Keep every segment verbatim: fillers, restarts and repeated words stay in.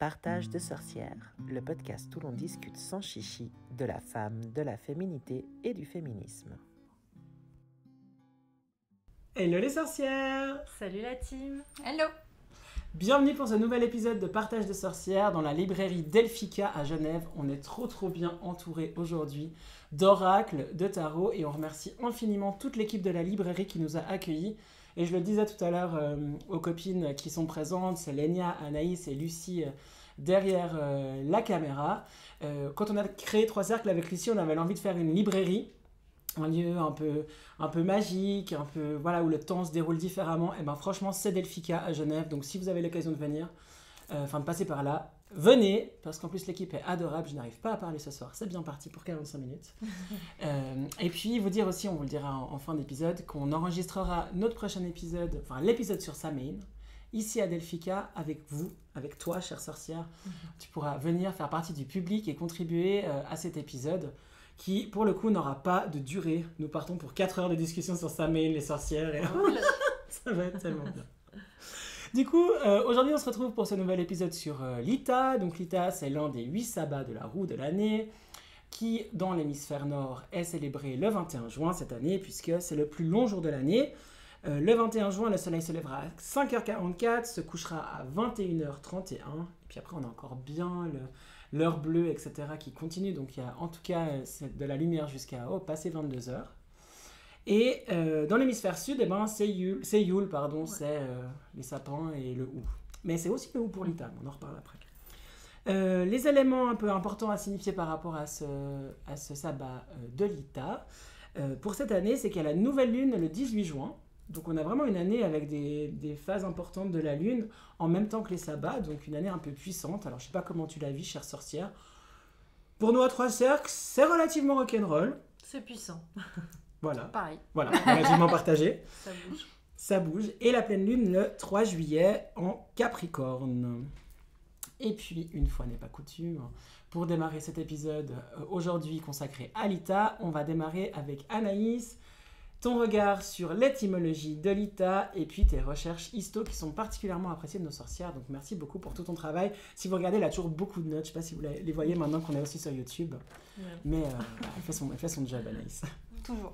Partage de sorcières, le podcast où l'on discute sans chichi de la femme, de la féminité et du féminisme. Hello les sorcières! Salut la team! Hello! Bienvenue pour ce nouvel épisode de Partage de sorcières dans la librairie Delphica à Genève. On est trop trop bien entourés aujourd'hui d'oracles, de tarot et on remercie infiniment toute l'équipe de la librairie qui nous a accueillis. Et je le disais tout à l'heure euh, aux copines qui sont présentes, c'est Lénia, Anaïs et Lucie euh, derrière euh, la caméra. Euh, quand on a créé Trois Cercles avec Lucie, on avait envie de faire une librairie, un lieu un peu, un peu magique, un peu, voilà, où le temps se déroule différemment. Et ben franchement, c'est Delphica à Genève. Donc si vous avez l'occasion de venir, euh, enfin de passer par là, venez, parce qu'en plus l'équipe est adorable. Je n'arrive pas à parler ce soir, c'est bien parti pour quarante-cinq minutes. euh, et puis vous dire aussi, on vous le dira en, en fin d'épisode, qu'on enregistrera notre prochain épisode, enfin l'épisode sur Samhain, ici à Delphica, avec vous, avec toi, chère sorcière. Mm-hmm. Tu pourras venir faire partie du public et contribuer euh, à cet épisode qui, pour le coup, n'aura pas de durée. Nous partons pour quatre heures de discussion sur Samhain, les sorcières. Et... ça va être tellement bien. Du coup, euh, aujourd'hui, on se retrouve pour ce nouvel épisode sur euh, l'Ita. Donc, l'Ita, c'est l'un des huit sabbats de la roue de l'année, qui, dans l'hémisphère nord, est célébré le vingt et un juin cette année, puisque c'est le plus long jour de l'année. Euh, le vingt et un juin, le soleil se lèvera à cinq heures quarante-quatre, se couchera à vingt et une heures trente et un. Et puis après, on a encore bien le... l'heure bleue, et cetera qui continue. Donc, il y a en tout cas de la lumière jusqu'à oh, passer vingt-deux heures. Et euh, dans l'hémisphère sud, eh ben, c'est Yule, c'est, Yule, pardon, ouais. c'est euh, les sapins et le hou. Mais c'est aussi le hou pour l'Ita, on en reparle après. Euh, les éléments un peu importants à signifier par rapport à ce, à ce sabbat euh, de l'Ita, euh, pour cette année, c'est qu'il y a la nouvelle lune le dix-huit juin. Donc on a vraiment une année avec des, des phases importantes de la lune en même temps que les sabbats, donc une année un peu puissante. Alors je sais pas comment tu la vis, chère sorcière. Pour nous à Trois Cercles, c'est relativement rock'n'roll. C'est puissant. Voilà. Pareil. Voilà, relativement partagé. Ça bouge. Ça bouge. Et la pleine lune le trois juillet en Capricorne. Et puis, une fois n'est pas coutume, pour démarrer cet épisode aujourd'hui consacré à l'Ita, on va démarrer avec Anaïs. Ton regard sur l'étymologie de l'Ita et puis tes recherches histo qui sont particulièrement appréciées de nos sorcières. Donc merci beaucoup pour tout ton travail. Si vous regardez, elle a toujours beaucoup de notes. Je ne sais pas si vous les voyez maintenant qu'on est aussi sur YouTube. Ouais. Mais euh, elle, fait son, elle fait son job, Anaïs. Toujours.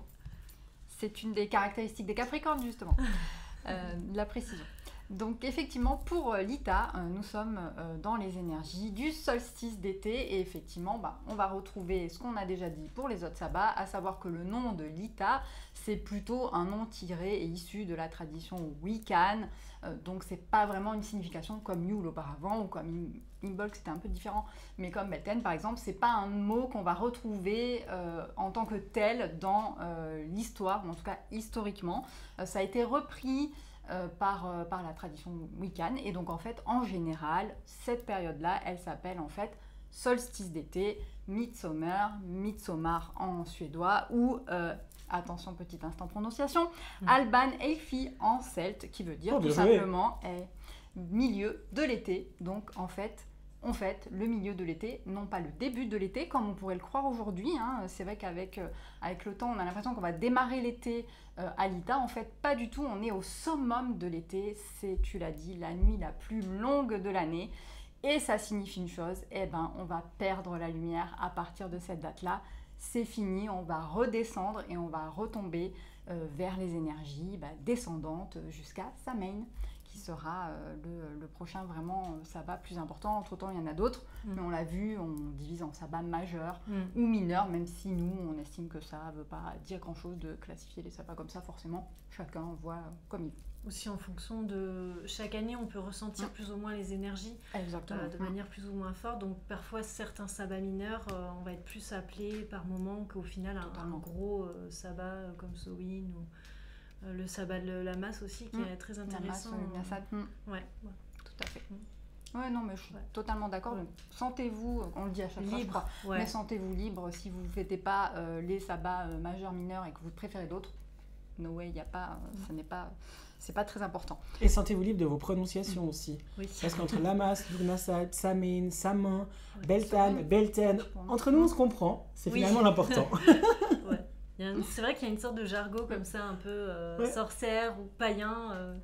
C'est une des caractéristiques des Capricornes, justement. euh, la précision. Donc effectivement, pour l'Ita, euh, nous sommes euh, dans les énergies du solstice d'été et effectivement, bah, on va retrouver ce qu'on a déjà dit pour les autres sabbats, à savoir que le nom de l'Ita, c'est plutôt un nom tiré et issu de la tradition Wiccan, euh, donc c'est pas vraiment une signification comme Yule auparavant ou comme Imbolc, c'était un peu différent, mais comme Beltane par exemple, c'est pas un mot qu'on va retrouver euh, en tant que tel dans euh, l'histoire, ou en tout cas historiquement. Euh, ça a été repris Euh, par, euh, par la tradition Wiccan et donc en fait en général cette période là elle s'appelle en fait solstice d'été, Midsommar, Midsommar en suédois ou euh, attention petit instant prononciation, mmh. Alban Elfi en celte qui veut dire oh, tout simplement est milieu de l'été, donc en fait on fête le milieu de l'été, non pas le début de l'été, comme on pourrait le croire aujourd'hui. Hein. C'est vrai qu'avec euh, avec le temps, on a l'impression qu'on va démarrer l'été euh, à l'Ita. En fait, pas du tout. On est au summum de l'été. C'est, tu l'as dit, la nuit la plus longue de l'année. Et ça signifie une chose, eh ben, on va perdre la lumière à partir de cette date-là. C'est fini, on va redescendre et on va retomber euh, vers les énergies bah, descendantes jusqu'à Samhain, qui sera euh, le, le prochain vraiment euh, sabbat plus important. Entre-temps, il y en a d'autres, mm. mais on l'a vu, on divise en sabbat majeur mm. ou mineur, même si nous, on estime que ça ne veut pas dire grand-chose de classifier les sabbats comme ça, forcément. Chacun voit euh, comme il veut. Aussi en fonction de... Chaque année, on peut ressentir mm. plus ou moins les énergies euh, de mm. manière plus ou moins forte. Donc, parfois, certains sabbats mineurs, euh, on va être plus appelé par moment qu'au final, un, un gros euh, sabbat euh, comme Samhain ou... le sabbat de la masse aussi qui mmh. est très intéressant. La masse, euh... mmh. ouais, ouais, tout à fait. Mmh. Ouais, non, mais je suis ouais. totalement d'accord. Donc, sentez-vous, on le dit à chaque libre, fois, je crois, ouais. mais sentez-vous libre si vous ne fêtez pas euh, les sabbats euh, majeurs, mineurs et que vous préférez d'autres. No way, il n'y a pas, euh, mmh. ce n'est pas, c'est pas très important. Et sentez-vous libre de vos prononciations mmh. aussi. Oui. Parce qu'entre Lamas, Lugnasad, Samhain, Samin, ouais. Beltane, Beltane, entre nous on se comprend, c'est oui. finalement l'important. ouais. C'est vrai qu'il y a une sorte de jargon comme ça, un peu euh, ouais. sorcière ou païen, euh,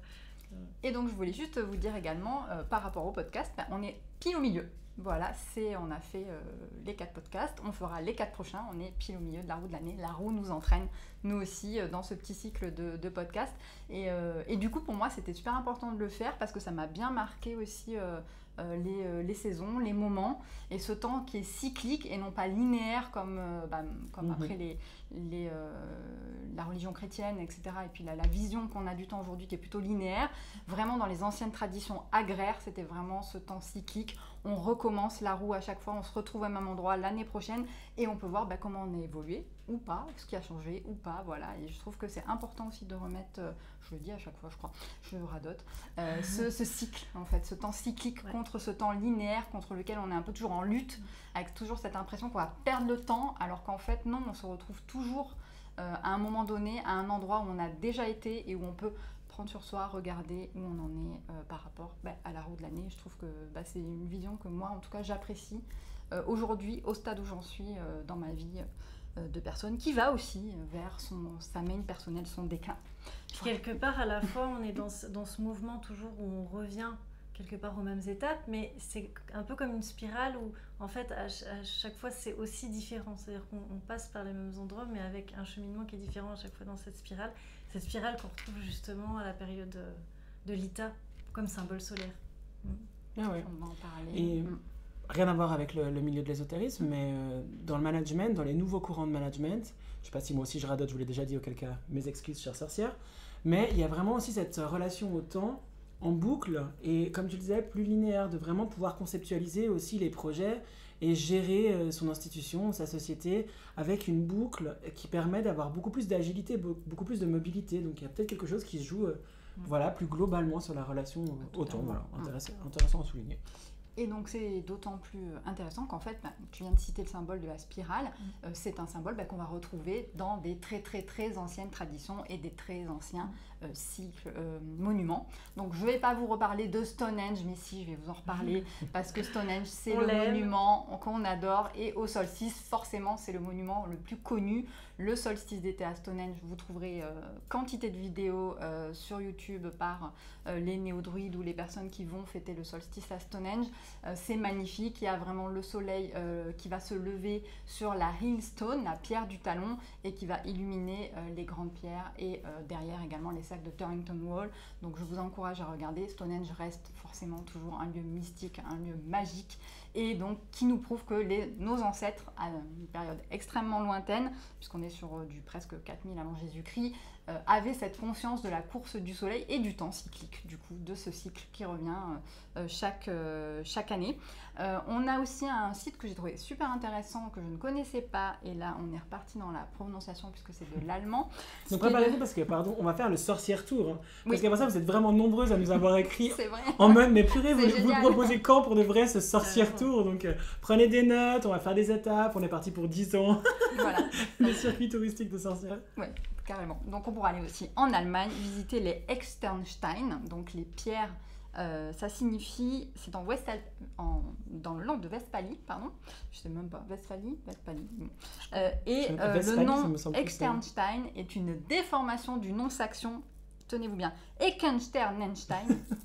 Et donc je voulais juste vous dire également, euh, par rapport au podcast, ben, on est pile au milieu. Voilà, c'est, on a fait euh, les quatre podcasts, on fera les quatre prochains, on est pile au milieu de la roue de l'année. La roue nous entraîne, nous aussi, euh, dans ce petit cycle de, de podcasts. Et, euh, et du coup, pour moi, c'était super important de le faire parce que ça m'a bien marqué aussi euh, euh, les, euh, les saisons, les moments, et ce temps qui est cyclique et non pas linéaire comme, euh, bah, comme mmh. après les, les, euh, la religion chrétienne, et cetera. Et puis la, la vision qu'on a du temps aujourd'hui qui est plutôt linéaire. Vraiment, dans les anciennes traditions agraires, c'était vraiment ce temps cyclique. On recommence la roue à chaque fois, on se retrouve au même endroit l'année prochaine et on peut voir bah, comment on a évolué ou pas, ce qui a changé ou pas, voilà. Et je trouve que c'est important aussi de remettre, euh, je le dis à chaque fois je crois, je radote, euh, ce, ce cycle en fait, ce temps cyclique ouais. contre ce temps linéaire contre lequel on est un peu toujours en lutte, avec toujours cette impression qu'on va perdre le temps, alors qu'en fait non, on se retrouve toujours euh, à un moment donné, à un endroit où on a déjà été et où on peut prendre sur soi, regarder où on en est euh, par rapport bah, à la roue de l'année. Je trouve que bah, c'est une vision que moi, en tout cas, j'apprécie euh, aujourd'hui, au stade où j'en suis euh, dans ma vie euh, de personne, qui va aussi vers son, sa main personnelle, son déclin. Quelque voilà. part, à la fois, on est dans ce, dans ce mouvement toujours où on revient quelque part aux mêmes étapes, mais c'est un peu comme une spirale où, en fait, à, à chaque fois, c'est aussi différent. C'est-à-dire qu'on on passe par les mêmes endroits, mais avec un cheminement qui est différent à chaque fois dans cette spirale. Cette spirale qu'on retrouve justement à la période de, de l'Ita, comme symbole solaire. Mm. Ah ouais. On va en parler. Et mm. rien à voir avec le, le milieu de l'ésotérisme, mm. mais euh, dans le management, dans les nouveaux courants de management, je ne sais pas si moi aussi je radote, je vous l'ai déjà dit, auquel cas, mes excuses, chère sorcière, mais il y a vraiment aussi cette relation au temps en boucle et, comme tu le disais, plus linéaire, de vraiment pouvoir conceptualiser aussi les projets et gérer son institution, sa société, avec une boucle qui permet d'avoir beaucoup plus d'agilité, beaucoup plus de mobilité. Donc il y a peut-être quelque chose qui se joue euh, mmh. voilà, plus globalement sur la relation au temps. Voilà, intéressant, intéressant à souligner. Et donc c'est d'autant plus intéressant qu'en fait, bah, tu viens de citer le symbole de la spirale, mmh. euh, c'est un symbole bah, qu'on va retrouver dans des très très très anciennes traditions et des très anciens euh, cycles, euh, monuments. Donc je ne vais pas vous reparler de Stonehenge, mais si, je vais vous en reparler, parce que Stonehenge c'est on le l'aime. monument qu'on adore, et au solstice, forcément, c'est le monument le plus connu. Le solstice d'été à Stonehenge, vous trouverez euh, quantité de vidéos euh, sur YouTube par euh, les néo-druides ou les personnes qui vont fêter le solstice à Stonehenge. Euh, c'est magnifique, il y a vraiment le soleil euh, qui va se lever sur la Hillstone, la pierre du talon, et qui va illuminer euh, les grandes pierres, et euh, derrière également les sacs de Turrington Wall. Donc je vous encourage à regarder. Stonehenge reste forcément toujours un lieu mystique, un lieu magique, et donc qui nous prouve que les, nos ancêtres, à une période extrêmement lointaine, puisqu'on est sur euh, du presque quatre mille avant Jésus-Christ, euh, avaient cette conscience de la course du soleil et du temps cyclique, du coup, de ce cycle qui revient euh, chaque, euh, chaque année. Euh, on a aussi un site que j'ai trouvé super intéressant, que je ne connaissais pas, et là on est reparti dans la prononciation puisque c'est de l'allemand. Donc préparez-vous de... parce que, pardon, on va faire le sorcière tour, hein, oui. parce qu'après ça vous êtes vraiment nombreuses à nous avoir écrit en mode, mais purée, vous, vous proposez quand pour de vrai ce sorcière tour, donc euh, prenez des notes, on va faire des étapes, on est parti pour dix ans. Voilà. Le circuit touristique de sorcières. Ouais, carrément. Donc on pourra aller aussi en Allemagne, visiter les Externstein, donc les pierres. Euh, ça signifie, c'est en Westal, en, dans le land de Westphalie, pardon, je sais même pas, Westphalie, Westphalie. Euh, et euh, Westphalie, le nom Externstein est une déformation du nom saxon, tenez-vous bien, Eckensternenstein,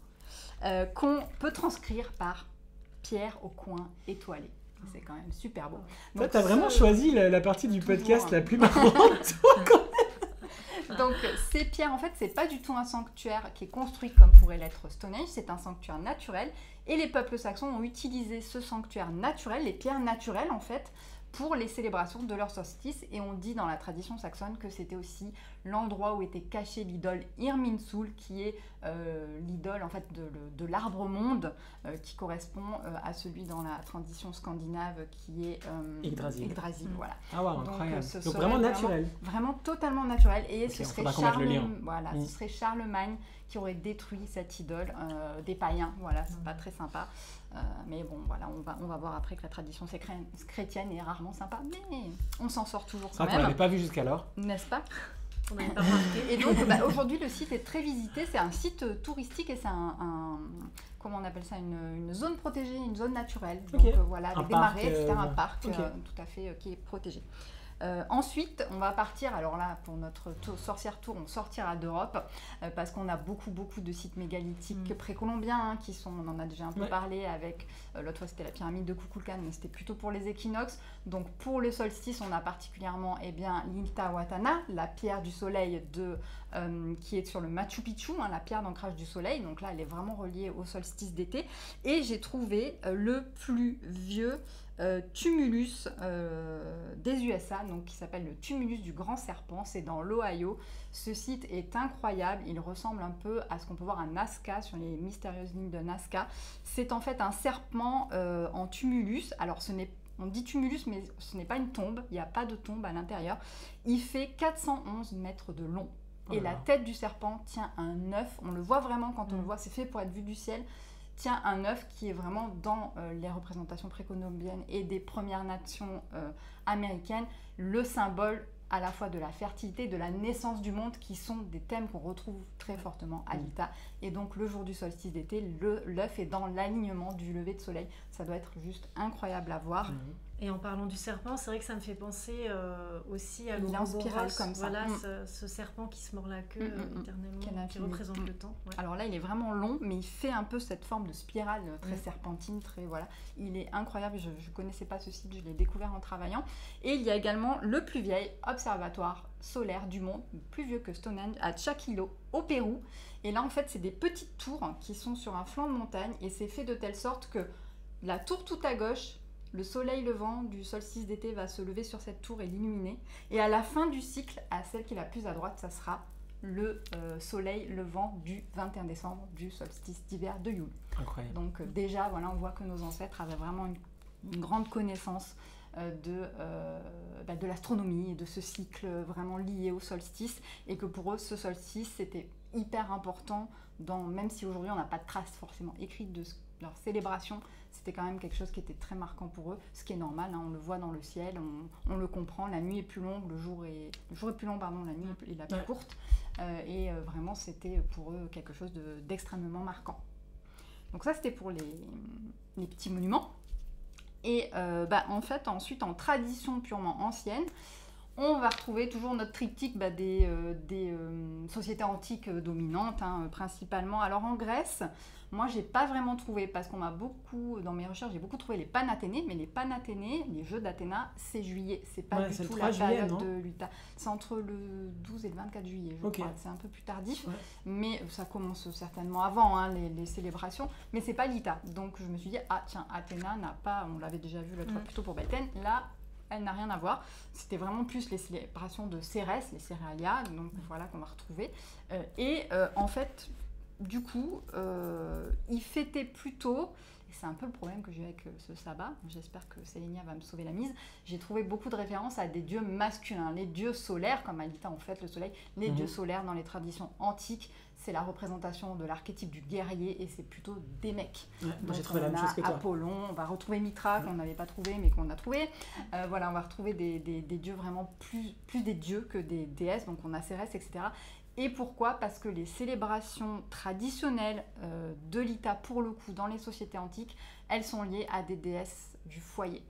euh, qu'on peut transcrire par pierre au coin étoilé. C'est quand même super beau. Donc, tu as vraiment choisi la, la partie du podcast la plus marrante. Donc ces pierres, en fait, c'est pas du tout un sanctuaire qui est construit comme pourrait l'être Stonehenge, c'est un sanctuaire naturel, et les peuples saxons ont utilisé ce sanctuaire naturel, les pierres naturelles en fait, pour les célébrations de leur solstice, et on dit dans la tradition saxonne que c'était aussi l'endroit où était cachée l'idole Irminsul, qui est euh, l'idole en fait de, de l'arbre monde, euh, qui correspond euh, à celui dans la tradition scandinave qui est euh, Yggdrasil. Yggdrasil, mmh. voilà. Ah ouais, incroyable. Donc, Donc vraiment naturel. Vraiment, vraiment totalement naturel, et okay, ce, serait Charlem... voilà, mmh. ce serait Charlemagne qui aurait détruit cette idole euh, des païens. Voilà, c'est mmh. pas très sympa. Euh, mais bon, voilà, on va, on va voir après que la tradition chrétienne est rarement sympa, mais on s'en sort toujours quand ah, même. On l'avait pas vu jusqu'alors. N'est-ce pas? On n'avait pas remarqué. Et donc, bah, aujourd'hui, le site est très visité. C'est un site touristique et c'est un, un comment on appelle ça, une, une zone protégée, une zone naturelle. Donc okay. euh, voilà, avec un des marais, et cetera. Euh, un parc okay. euh, tout à fait euh, qui est protégé. Euh, ensuite, on va partir, alors là, pour notre tour, sorcière tour, on sortira d'Europe, euh, parce qu'on a beaucoup, beaucoup de sites mégalithiques mmh. précolombiens, hein, qui sont, on en a déjà un peu ouais. parlé avec, euh, l'autre fois c'était la pyramide de Kukulkan, mais c'était plutôt pour les équinoxes. Donc pour le solstice, on a particulièrement eh bien, l'Intihuatana, la pierre du soleil de, euh, qui est sur le Machu Picchu, hein, la pierre d'ancrage du soleil. Donc là, elle est vraiment reliée au solstice d'été. Et j'ai trouvé euh, le plus vieux euh, tumulus euh, des U S A, donc qui s'appelle le tumulus du Grand Serpent. C'est dans l'Ohio. Ce site est incroyable. Il ressemble un peu à ce qu'on peut voir à Nazca, sur les mystérieuses lignes de Nazca. C'est en fait un serpent euh, en tumulus. Alors ce n'est On dit tumulus, mais ce n'est pas une tombe. Il n'y a pas de tombe à l'intérieur. Il fait quatre cent onze mètres de long. Oh et la tête du serpent tient un œuf. On le voit vraiment quand on mmh. le voit. C'est fait pour être vu du ciel. Tient un œuf qui est vraiment dans euh, les représentations précolombiennes et des Premières Nations euh, américaines. Le symbole à la fois de la fertilité, de la naissance du monde, qui sont des thèmes qu'on retrouve très fortement à l'I T A. Et donc le jour du solstice d'été, le, l'œuf est dans l'alignement du lever de soleil. Ça doit être juste incroyable à voir. Mmh. Et en parlant du serpent, c'est vrai que ça me fait penser euh, aussi à l'Ouroboros, spirale comme ça. Voilà, mmh. ce, ce serpent qui se mord la queue mmh, euh, éternellement, qui représente mmh. le temps. Ouais. Alors là, il est vraiment long, mais il fait un peu cette forme de spirale très mmh. serpentine, très voilà. Il est incroyable. Je ne connaissais pas ce site, je l'ai découvert en travaillant. Et il y a également le plus vieil observatoire solaire du monde, plus vieux que Stonehenge, à Chaquilo, au Pérou. Et là, en fait, c'est des petites tours qui sont sur un flanc de montagne, et c'est fait de telle sorte que la tour tout à gauche, le soleil levant du solstice d'été va se lever sur cette tour et l'illuminer. Et à la fin du cycle, à celle qui est la plus à droite, ça sera le euh, soleil levant du vingt et un décembre, du solstice d'hiver de Yule. Incroyable. Donc euh, déjà, voilà, on voit que nos ancêtres avaient vraiment une, une grande connaissance euh, de, euh, bah, de l'astronomie et de ce cycle vraiment lié au solstice. Et que pour eux, ce solstice, c'était hyper important, dans, même si aujourd'hui, on n'a pas de traces forcément écrites de ce, leur célébration. C'était quand même quelque chose qui était très marquant pour eux, ce qui est normal, hein, on le voit dans le ciel, on, on le comprend, la nuit est plus longue, le jour est, le jour est plus long, pardon, la nuit est la plus ouais. courte, euh, et euh, vraiment c'était pour eux quelque chose de, d'extrêmement marquant. Donc ça c'était pour les, les petits monuments, et euh, bah, en fait ensuite en tradition purement ancienne, on va retrouver toujours notre triptyque bah, des, euh, des euh, sociétés antiques euh, dominantes, hein, principalement. Alors en Grèce, moi j'ai pas vraiment trouvé, parce qu'on m'a beaucoup, dans mes recherches, j'ai beaucoup trouvé les Panathénées, mais les Panathénées, les Jeux d'Athéna, c'est juillet, c'est pas ouais, du c'est tout la période juillet, de l'U T A. C'est entre le douze et le vingt-quatre juillet, je okay. crois, c'est un peu plus tardif, ouais. mais ça commence certainement avant, hein, les, les célébrations, mais c'est pas l'I T A. Donc je me suis dit, ah tiens, Athéna n'a pas, on l'avait déjà vu l'autre fois, mm. plutôt pour Beltène, là, elle n'a rien à voir. C'était vraiment plus les célébrations de Cérès, les Céréalia, donc voilà qu'on va retrouver. Euh, et euh, en fait, du coup, euh, ils fêtaient plutôt, et c'est un peu le problème que j'ai avec ce sabbat, j'espère que Célinia va me sauver la mise, j'ai trouvé beaucoup de références à des dieux masculins, les dieux solaires, comme à l'I T A on fête le soleil, les mmh. dieux solaires dans les traditions antiques, c'est la représentation de l'archétype du guerrier et c'est plutôt des mecs. Ouais, donc j'ai trouvé la même chose que toi. Apollon, on va retrouver Mitra ouais. qu'on n'avait pas trouvé mais qu'on a trouvé. Euh, voilà, on va retrouver des, des, des dieux vraiment plus, plus des dieux que des déesses, donc on a Cérès, et cetera. Et pourquoi ? Parce que les célébrations traditionnelles euh, de l'I T A, pour le coup, dans les sociétés antiques, elles sont liées à des déesses du foyer.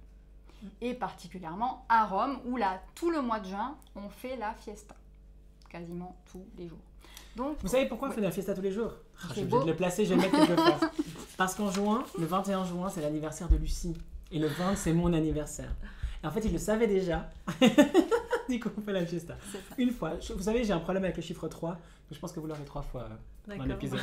Et particulièrement à Rome, où là, tout le mois de juin, on fait la fiesta. Quasiment tous les jours. Donc, vous savez pourquoi ouais. on fait la fiesta tous les jours ? ah, Je suis obligée de le placer, je vais le mettre quelque part. Parce qu'en juin, le vingt et un juin, c'est l'anniversaire de Lucie. Et le vingt, c'est mon anniversaire. Et en fait, ils le savaient déjà. Du coup, on fait la fiesta. Une fois. Je, vous savez, j'ai un problème avec le chiffre trois. Je pense que vous l'aurez trois fois euh, dans l'épisode.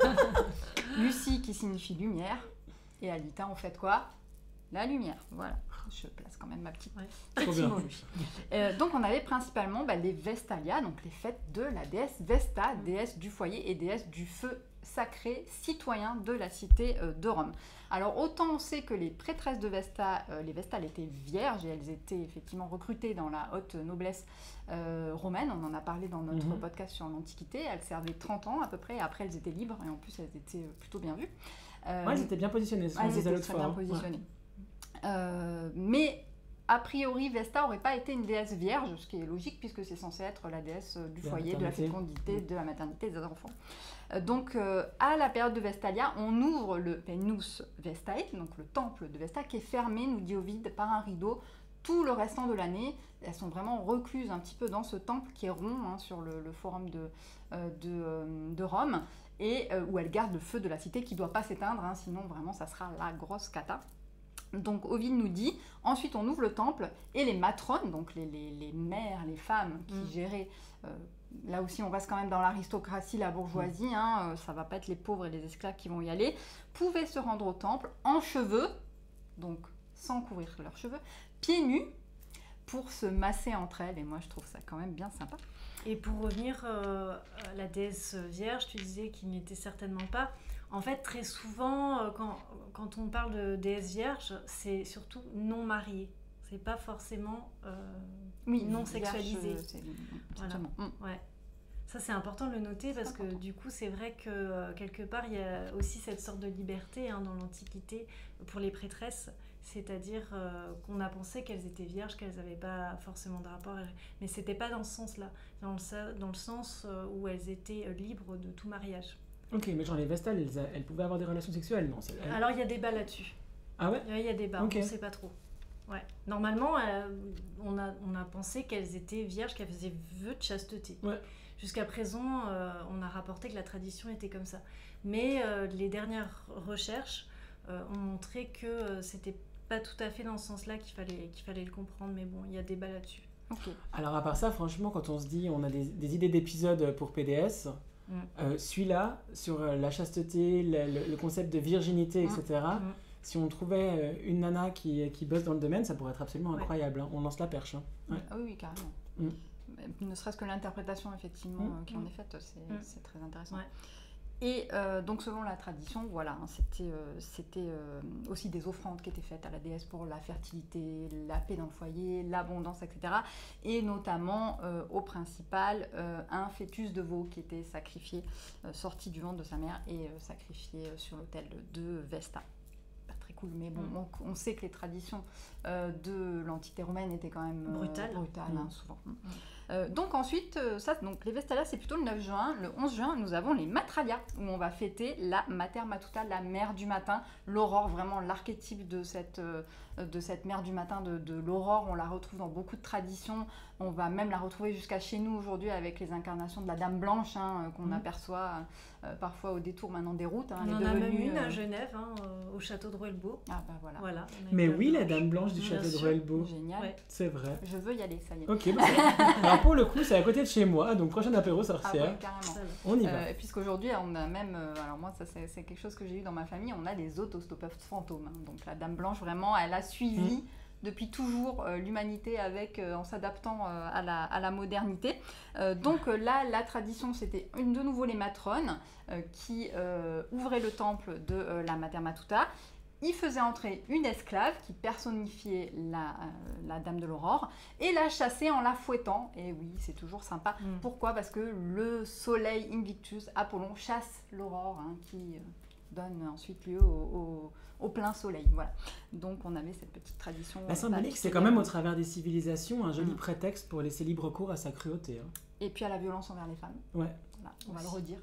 Lucie qui signifie lumière. Et à l'I T A, on fait quoi ? La lumière. Voilà. Je place quand même ma petite ouais. petit mot lui. Euh, donc on avait principalement bah, les Vestalia, donc les fêtes de la déesse Vesta, déesse du foyer et déesse du feu sacré, citoyen de la cité euh, de Rome. Alors autant on sait que les prêtresses de Vesta, euh, les Vestales étaient vierges et elles étaient effectivement recrutées dans la haute noblesse euh, romaine, on en a parlé dans notre mm-hmm. podcast sur l'Antiquité, elles servaient trente ans à peu près et après elles étaient libres et en plus elles étaient plutôt bien vues. Euh, ouais, elles étaient bien positionnées, elles étaient très bien positionnées. Ouais. Euh, mais a priori Vesta n'aurait pas été une déesse vierge, ce qui est logique puisque c'est censé être la déesse du de foyer, de la fécondité, de la maternité des enfants. Euh, donc euh, à la période de Vestalia, on ouvre le Penus Vestae, donc le temple de Vesta qui est fermé, nous dit Ovide, par un rideau tout le restant de l'année, elles sont vraiment recluses un petit peu dans ce temple qui est rond hein, sur le, le forum de, euh, de, euh, de Rome, et euh, où elles gardent le feu de la cité qui ne doit pas s'éteindre, hein, sinon vraiment ça sera la grosse cata. Donc Ovide nous dit, ensuite on ouvre le temple et les matrones, donc les, les, les mères, les femmes qui mmh. géraient, euh, là aussi on reste quand même dans l'aristocratie, la bourgeoisie, mmh. hein, euh, ça va pas être les pauvres et les esclaves qui vont y aller, pouvaient se rendre au temple en cheveux, donc sans couvrir leurs cheveux, pieds nus, pour se masser entre elles, et moi je trouve ça quand même bien sympa. Et pour revenir euh, à la déesse vierge, tu disais qu'il n'était certainement pas. En fait, très souvent, euh, quand, quand on parle de déesse vierge, c'est surtout non mariée. C'est pas forcément euh, oui, non sexualisé. C'est... Voilà. Mm. Ouais. Ça, c'est important de le noter parce que du coup, c'est vrai que euh, quelque part, il y a aussi cette sorte de liberté hein, dans l'Antiquité pour les prêtresses. C'est-à-dire euh, qu'on a pensé qu'elles étaient vierges, qu'elles n'avaient pas forcément de rapport. Mais ce n'était pas dans ce sens-là. Dans le, dans le sens où elles étaient libres de tout mariage. Ok, mais genre les Vestales, elles, elles pouvaient avoir des relations sexuelles, non c'est... Alors il y a débat là-dessus. Ah ouais? Il y a débat, okay. On ne sait pas trop. Ouais. Normalement, euh, on, a, on a pensé qu'elles étaient vierges, qu'elles faisaient vœu de chasteté. Ouais. Jusqu'à présent, euh, on a rapporté que la tradition était comme ça. Mais euh, les dernières recherches euh, ont montré que euh, c'était pas tout à fait dans ce sens-là qu'il fallait, qu'il fallait le comprendre. Mais bon, il y a débat là-dessus. Okay. Alors à part ça, franchement, quand on se dit on a des, des idées d'épisodes pour P D S... Mm. Euh, celui-là, sur euh, la chasteté, le, le, le concept de virginité, et cetera, mm. si on trouvait euh, une nana qui, qui bosse dans le domaine, ça pourrait être absolument ouais. incroyable. Hein. On lance la perche. Hein. Ouais. Ah oui, oui, carrément. Mm. Ne serait-ce que l'interprétation, effectivement, mm. euh, qui en est faite, c'est, mm. c'est très intéressant. Ouais. Et euh, donc, selon la tradition, voilà, hein, c'était, euh, c'était euh, aussi des offrandes qui étaient faites à la déesse pour la fertilité, la paix dans le foyer, l'abondance, et cetera. Et notamment, euh, au principal, euh, un fœtus de veau qui était sacrifié, euh, sorti du ventre de sa mère et euh, sacrifié sur l'autel de Vesta. Pas très cool, mais bon, mm. on, on sait que les traditions euh, de l'Antiquité romaine étaient quand même euh, brutales, brutales mm. hein, souvent. Mm. Euh, donc ensuite, euh, ça, donc les Vestalia, c'est plutôt le neuf juin. Le onze juin, nous avons les Matralia, où on va fêter la Mater Matuta, la mère du matin, l'aurore, vraiment l'archétype de cette, euh, de cette mère du matin, de, de l'aurore. On la retrouve dans beaucoup de traditions. On va même la retrouver jusqu'à chez nous aujourd'hui avec les incarnations de la Dame Blanche, hein, qu'on mmh. aperçoit euh, parfois au détour maintenant des routes. Hein, on en a même une à Genève, hein, au château de Ruelbeau. Ah bah voilà. voilà Mais oui, la Dame Blanche du Bien château sûr. de Ruelbeau. Génial. Ouais. C'est vrai. Je veux y aller, ça y est. Ok, bah, alors pour le coup, c'est à côté de chez moi, donc prochain apéro sorcière. Ah ouais, carrément. On y va. Euh, puisqu'aujourd'hui, on a même, euh, alors moi, ça c'est, c'est quelque chose que j'ai eu dans ma famille, on a des autostoppeurs fantômes. Hein. Donc la Dame Blanche, vraiment, elle a suivi mmh. depuis toujours euh, l'humanité avec, euh, en s'adaptant euh, à, la, à la modernité. Euh, donc euh, là, la tradition, c'était une, de nouveau les matrones euh, qui euh, ouvraient le temple de euh, la Mater Matuta. Il faisait entrer une esclave qui personnifiait la, euh, la Dame de l'Aurore et la chassait en la fouettant. Et oui, c'est toujours sympa. Mm. Pourquoi ? Parce que le soleil Invictus, Apollon, chasse l'aurore hein, qui euh, donne ensuite lieu au, au, au plein soleil. Voilà. Donc on avait cette petite tradition. La symbolique, c'est quand même au travers des civilisations un joli mm. prétexte pour laisser libre cours à sa cruauté. Hein. Et puis à la violence envers les femmes. Ouais. Voilà, on va le redire.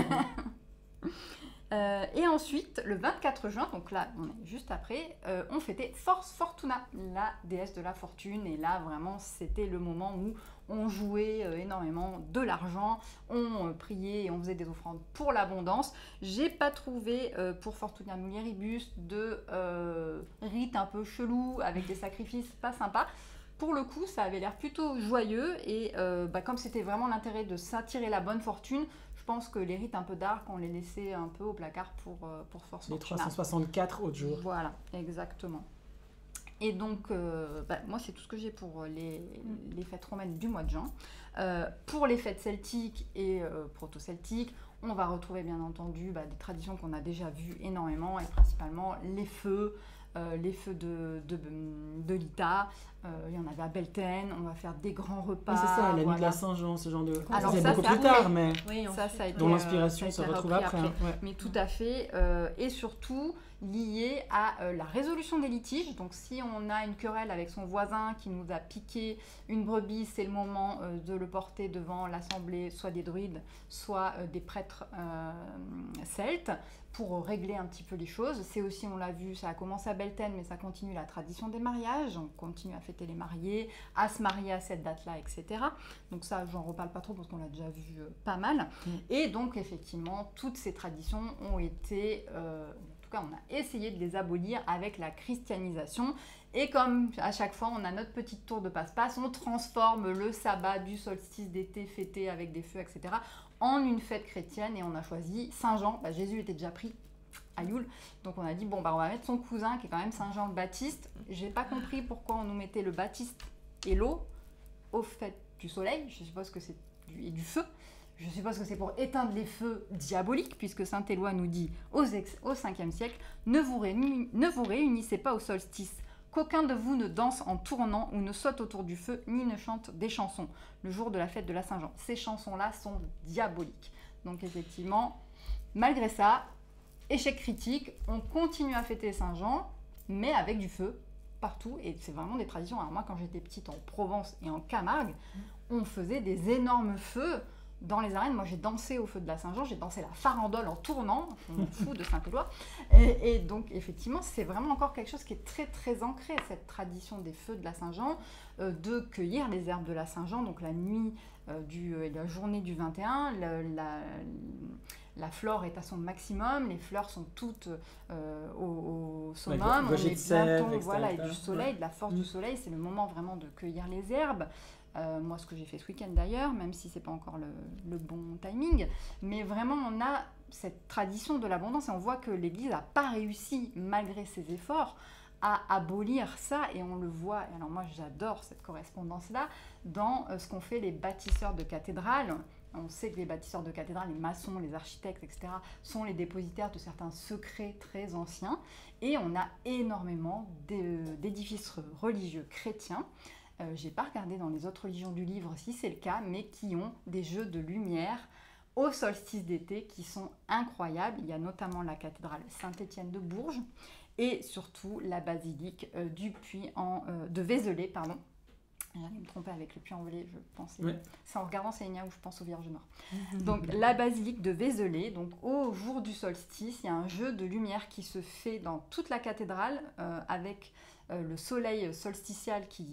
Euh, et ensuite, le vingt-quatre juin, donc là, on est juste après, euh, on fêtait Force Fortuna, la déesse de la fortune. Et là, vraiment, c'était le moment où on jouait euh, énormément de l'argent, on euh, priait et on faisait des offrandes pour l'abondance. J'ai pas trouvé euh, pour Fortuna Mulieribus de euh, rite un peu chelou, avec des sacrifices pas sympas. Pour le coup, ça avait l'air plutôt joyeux. Et euh, bah, comme c'était vraiment l'intérêt de s'attirer la bonne fortune, je pense que les rites un peu dark, on les laissait un peu au placard pour, euh, pour Force les Fortuna. trois cent soixante-quatre autres jours. Voilà, exactement. Et donc, euh, bah, moi, c'est tout ce que j'ai pour les, mm. les fêtes romaines du mois de juin. Euh, pour les fêtes celtiques et euh, proto-celtiques, on va retrouver bien entendu bah, des traditions qu'on a déjà vues énormément, et principalement les feux, euh, les feux de, de, de l'Ita. Euh, il y en avait à Beltane, on va faire des grands repas. Oui, c'est ça, la nuit voilà. de la Saint-Jean, ce genre de... Alors c'est ça, beaucoup ça, plus tard, oui. mais oui, ça, ça a été, dont l'inspiration euh, se retrouve après. après. après. Ouais. Mais tout à fait, euh, et surtout lié à euh, la résolution des litiges. Donc si on a une querelle avec son voisin qui nous a piqué une brebis, c'est le moment euh, de le porter devant l'assemblée, soit des druides, soit euh, des prêtres euh, celtes, pour régler un petit peu les choses. C'est aussi, on l'a vu, ça a commencé à Beltane, mais ça continue la tradition des mariages. On continue à fêter fêter les mariés, à se marier à cette date-là, et cetera. Donc ça, j'en reparle pas trop parce qu'on l'a déjà vu euh, pas mal. Mmh. Et donc, effectivement, toutes ces traditions ont été... Euh, en tout cas, on a essayé de les abolir avec la christianisation. Et comme à chaque fois, on a notre petite tour de passe-passe, on transforme le sabbat du solstice d'été fêté avec des feux, et cetera, en une fête chrétienne. Et on a choisi Saint-Jean. Bah, Jésus était déjà pris à Yule. Donc on a dit, bon, bah, on va mettre son cousin, qui est quand même Saint-Jean le Baptiste. J'ai pas compris pourquoi on nous mettait le Baptiste et l'eau aux fêtes du soleil. Je suppose que c'est du, et du feu. Je suppose que c'est pour éteindre les feux diaboliques, puisque saint Éloi nous dit au, ex, au cinquième siècle, ne vous, réuni, ne vous réunissez pas au solstice, qu'aucun de vous ne danse en tournant ou ne saute autour du feu, ni ne chante des chansons, le jour de la fête de la Saint-Jean. Ces chansons-là sont diaboliques. Donc effectivement, malgré ça, échec critique, on continue à fêter Saint-Jean, mais avec du feu partout, et c'est vraiment des traditions. Alors moi, quand j'étais petite en Provence et en Camargue, on faisait des énormes feux dans les arènes. Moi, j'ai dansé au feu de la Saint-Jean, j'ai dansé la farandole en tournant, je m'en fous de Saint-Éloi. Et, et donc, effectivement, c'est vraiment encore quelque chose qui est très, très ancré, cette tradition des feux de la Saint-Jean, euh, de cueillir les herbes de la Saint-Jean, donc la nuit, euh, du, euh, la journée du vingt et un, la, la, la flore est à son maximum, les fleurs sont toutes euh, au, au summum, ouais, on est sève, bientôt, voilà, et du soleil, ouais. de la force mmh. du soleil, c'est le moment vraiment de cueillir les herbes. Euh, moi, ce que j'ai fait ce week-end d'ailleurs, même si c'est pas encore le, le bon timing, mais vraiment on a cette tradition de l'abondance et on voit que l'Église n'a pas réussi, malgré ses efforts, à abolir ça, et on le voit, et alors moi j'adore cette correspondance-là, dans euh, ce qu'ont fait les bâtisseurs de cathédrales. On sait que les bâtisseurs de cathédrales, les maçons, les architectes, et cetera, sont les dépositaires de certains secrets très anciens, et on a énormément d'édifices religieux chrétiens. Euh, j'ai pas regardé dans les autres religions du livre si c'est le cas, mais qui ont des jeux de lumière au solstice d'été qui sont incroyables. Il y a notamment la cathédrale Saint-Étienne de Bourges et surtout la basilique euh, du Puy en, euh, de Vézelay, pardon. J'allais me tromper avec le Puy-en-Velay, je pensais. Oui. C'est en regardant Célinia où je pense au Vierge Noire. Donc la basilique de Vézelay, donc au jour du solstice, il y a un jeu de lumière qui se fait dans toute la cathédrale euh, avec euh, le soleil solsticial qui,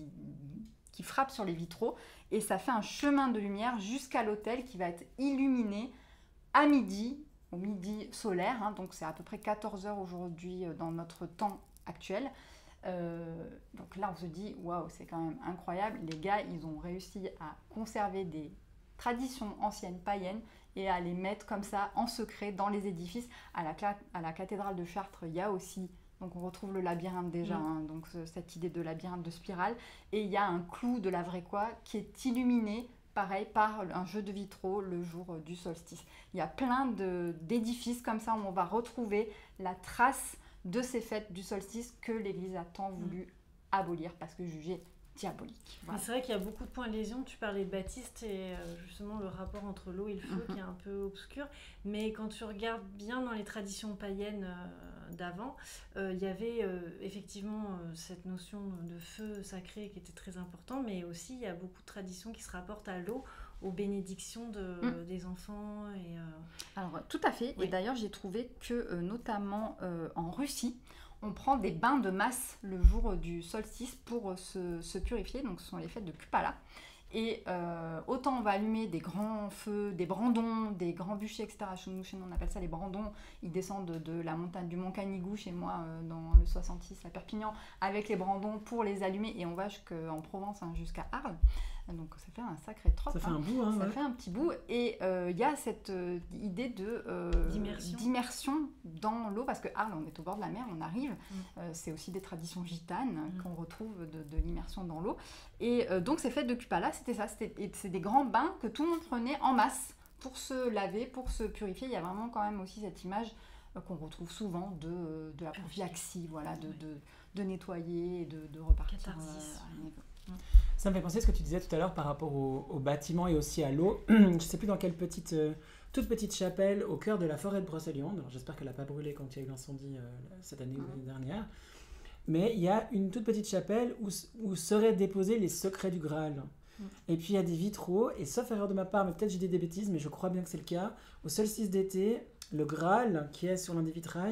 qui frappe sur les vitraux, et ça fait un chemin de lumière jusqu'à l'autel qui va être illuminé à midi, au midi solaire, hein, donc c'est à peu près quatorze heures aujourd'hui euh, dans notre temps actuel. Euh, donc là on se dit waouh, c'est quand même incroyable, les gars ils ont réussi à conserver des traditions anciennes païennes et à les mettre comme ça en secret dans les édifices. À la, à la cathédrale de Chartres il y a aussi, donc on retrouve le labyrinthe déjà, mmh. hein, donc cette idée de labyrinthe de spirale, et il y a un clou de la vraie quoi qui est illuminé pareil par un jeu de vitraux le jour du solstice. Il y a plein de, d'édifices comme ça où on va retrouver la trace de ces fêtes du solstice que l'Église a tant voulu mmh. abolir parce que jugées diaboliques. Voilà. C'est vrai qu'il y a beaucoup de points de lésion. Tu parlais de Baptiste et euh, justement le rapport entre l'eau et le feu mmh. qui est un peu obscur. Mais quand tu regardes bien dans les traditions païennes euh, d'avant, euh, il y avait euh, effectivement euh, cette notion de feu sacré qui était très important, mais aussi il y a beaucoup de traditions qui se rapportent à l'eau, aux bénédictions de, mmh. des enfants. Et, euh... Alors, tout à fait. Oui. Et d'ailleurs, j'ai trouvé que, euh, notamment euh, en Russie, on prend des bains de masse le jour du solstice pour euh, se, se purifier. Donc, ce sont les fêtes de Kupala. Et euh, autant on va allumer des grands feux, des brandons, des grands bûchers, et cetera. Chez nous, chez nous on appelle ça les brandons. Ils descendent de, de la montagne du Mont Canigou, chez moi, euh, dans le soixante-six, à Perpignan, avec les brandons pour les allumer. Et on va jusqu'en Provence, hein, jusqu'à Arles. Donc ça fait un sacré trop. Ça fait hein. un bout. Hein, ça ouais. fait un petit bout. Et il euh, y a cette euh, idée de, euh, d'immersion. d'immersion dans l'eau. Parce que Arles, on est au bord de la mer, on arrive. Mm. Euh, c'est aussi des traditions gitanes mm. qu'on retrouve de, de l'immersion dans l'eau. Et euh, donc ces fêtes de Kupala, c'était ça. C'était, c'est des grands bains que tout le monde prenait en masse pour se laver, pour se purifier. Il y a vraiment quand même aussi cette image euh, qu'on retrouve souvent de, de la prophylaxie, voilà, de, de, de nettoyer et de, de repartir. Catharsis. Euh, Ça me fait penser à ce que tu disais tout à l'heure par rapport au, au bâtiment et aussi à l'eau. Je ne sais plus dans quelle petite, euh, toute petite chapelle au cœur de la forêt de Brocéliande. Alors j'espère qu'elle n'a pas brûlé quand il y a eu l'incendie euh, cette année mmh. ou l'année dernière. Mais il y a une toute petite chapelle où, où seraient déposés les secrets du Graal. Mmh. Et puis il y a des vitraux, et sauf erreur de ma part, mais peut-être j'ai dit des bêtises, mais je crois bien que c'est le cas, au solstice d'été, le Graal qui est sur l'un des vitrails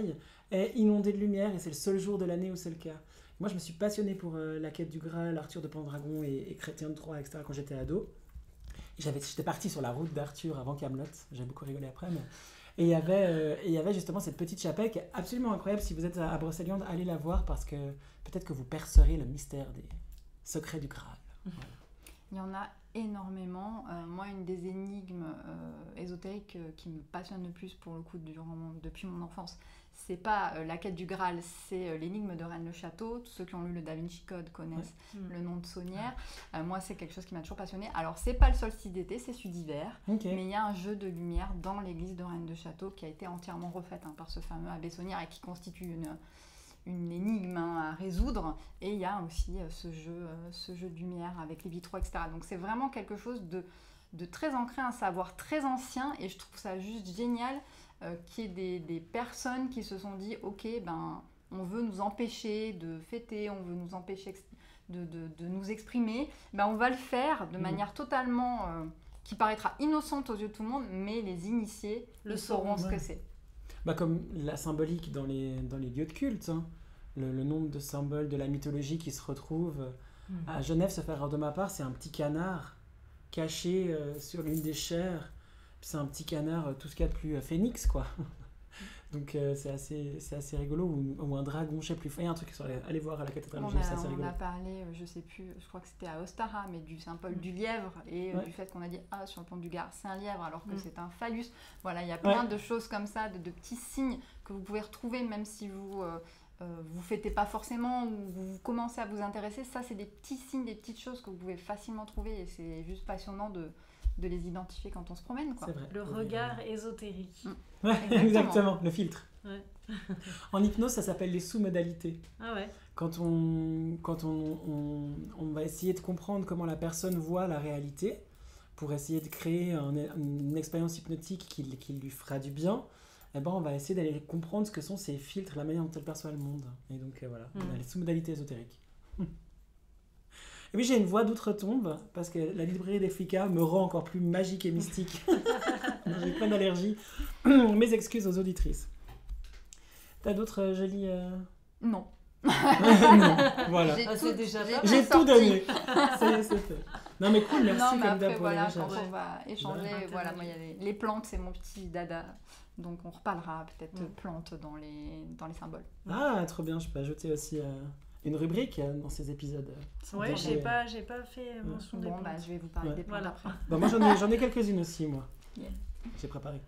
est inondé de lumière et c'est le seul jour de l'année où c'est le cas. Moi, je me suis passionnée pour euh, la quête du Graal, Arthur de Pendragon et, et Chrétien de Troyes, et cetera quand j'étais ado. Et j'avais, j'étais partie sur la route d'Arthur avant Kaamelott, j'ai beaucoup rigolé après, mais... Et il y avait, euh, et il y avait justement cette petite chapelle qui est absolument incroyable. Si vous êtes à, à Brocéliande, allez la voir parce que peut-être que vous percerez le mystère des secrets du Graal. Voilà. Il y en a énormément. Euh, moi, une des énigmes euh, ésotériques euh, qui me passionne le plus pour le coup durant mon, depuis mon enfance, c'est pas euh, la quête du Graal, c'est euh, l'énigme de Rennes-le-Château. Tous ceux qui ont lu le Da Vinci Code connaissent ouais. le nom de Saunière. Euh, moi, c'est quelque chose qui m'a toujours passionnée. Alors, c'est pas le solstice d'été, c'est celui d'hiver. Okay. Mais il y a un jeu de lumière dans l'église de Rennes-le-Château qui a été entièrement refaite hein, par ce fameux abbé Saunière et qui constitue une... une énigme hein, à résoudre, et il y a aussi euh, ce, jeu, euh, ce jeu de lumière avec les vitraux, et cetera. Donc c'est vraiment quelque chose de, de très ancré, un savoir très ancien, et je trouve ça juste génial euh, qu'il y ait des, des personnes qui se sont dit « Ok, ben, on veut nous empêcher de fêter, on veut nous empêcher de, de, de nous exprimer, ben, on va le faire de mmh. manière totalement... Euh, qui paraîtra innocente aux yeux de tout le monde, mais les initiés le sauront ouais. ce que c'est. » Bah comme la symbolique dans les, dans les lieux de culte, hein. le, le nombre de symboles de la mythologie qui se retrouvent. Mmh. À Genève, ce faire de ma part, c'est un petit canard caché euh, sur l'une des chaires. C'est un petit canard, euh, tout ce qu'il y a de plus euh, phénix, quoi. Donc euh, c'est, assez, c'est assez rigolo. Ou, ou un dragon, je sais plus. Il y a un truc, allez voir à la cathédrale de Genève, c'est assez on rigolo. On a parlé, je sais plus, je crois que c'était à Ostara, mais du symbole mmh. du lièvre et ouais. du fait qu'on a dit ah sur le pont du Gard, c'est un lièvre alors que mmh. c'est un phallus. Voilà, il y a plein ouais. de choses comme ça, de, de petits signes que vous pouvez retrouver même si vous euh, euh, vous fêtez pas forcément ou vous commencez à vous intéresser. Ça, c'est des petits signes, des petites choses que vous pouvez facilement trouver et c'est juste passionnant de de les identifier quand on se promène, quoi. C'est vrai. Le regard ésotérique. Mmh. Ouais, exactement. exactement, le filtre. Ouais. En hypnose, ça s'appelle les sous-modalités. Ah ouais. Quand, on, quand on, on, on va essayer de comprendre comment la personne voit la réalité, pour essayer de créer un, une expérience hypnotique qui, qui lui fera du bien, eh ben on va essayer d'aller comprendre ce que sont ces filtres, la manière dont elle perçoit le monde. Et donc euh, voilà, mmh. on a les sous-modalités ésotériques. Et puis j'ai une voix d'outre-tombe, parce que la librairie des Flicas me rend encore plus magique et mystique. J'ai plein d'allergies. Mes excuses aux auditrices. T'as d'autres euh, jolies... Euh... Non. non. Voilà. J'ai, ah, tout, déjà j'ai, j'ai tout donné. Ça y est, c'est fait. Non mais cool, merci non, mais comme après, d'hab pour voilà, les quand recherches. on va échanger, voilà, voilà moi il y a les, les plantes, c'est mon petit dada. Donc on reparlera peut-être mm. plantes dans les, dans les symboles. Ah, trop bien, je peux ajouter aussi... Euh... une rubrique dans ces épisodes. Ouais, j'ai pas, j'ai pas fait mention ouais. des bon, plantes. Bah, je vais vous parler ouais. des plantes voilà. après. Bah, moi, j'en ai, j'en ai quelques-unes aussi, moi. Yeah. J'ai préparé.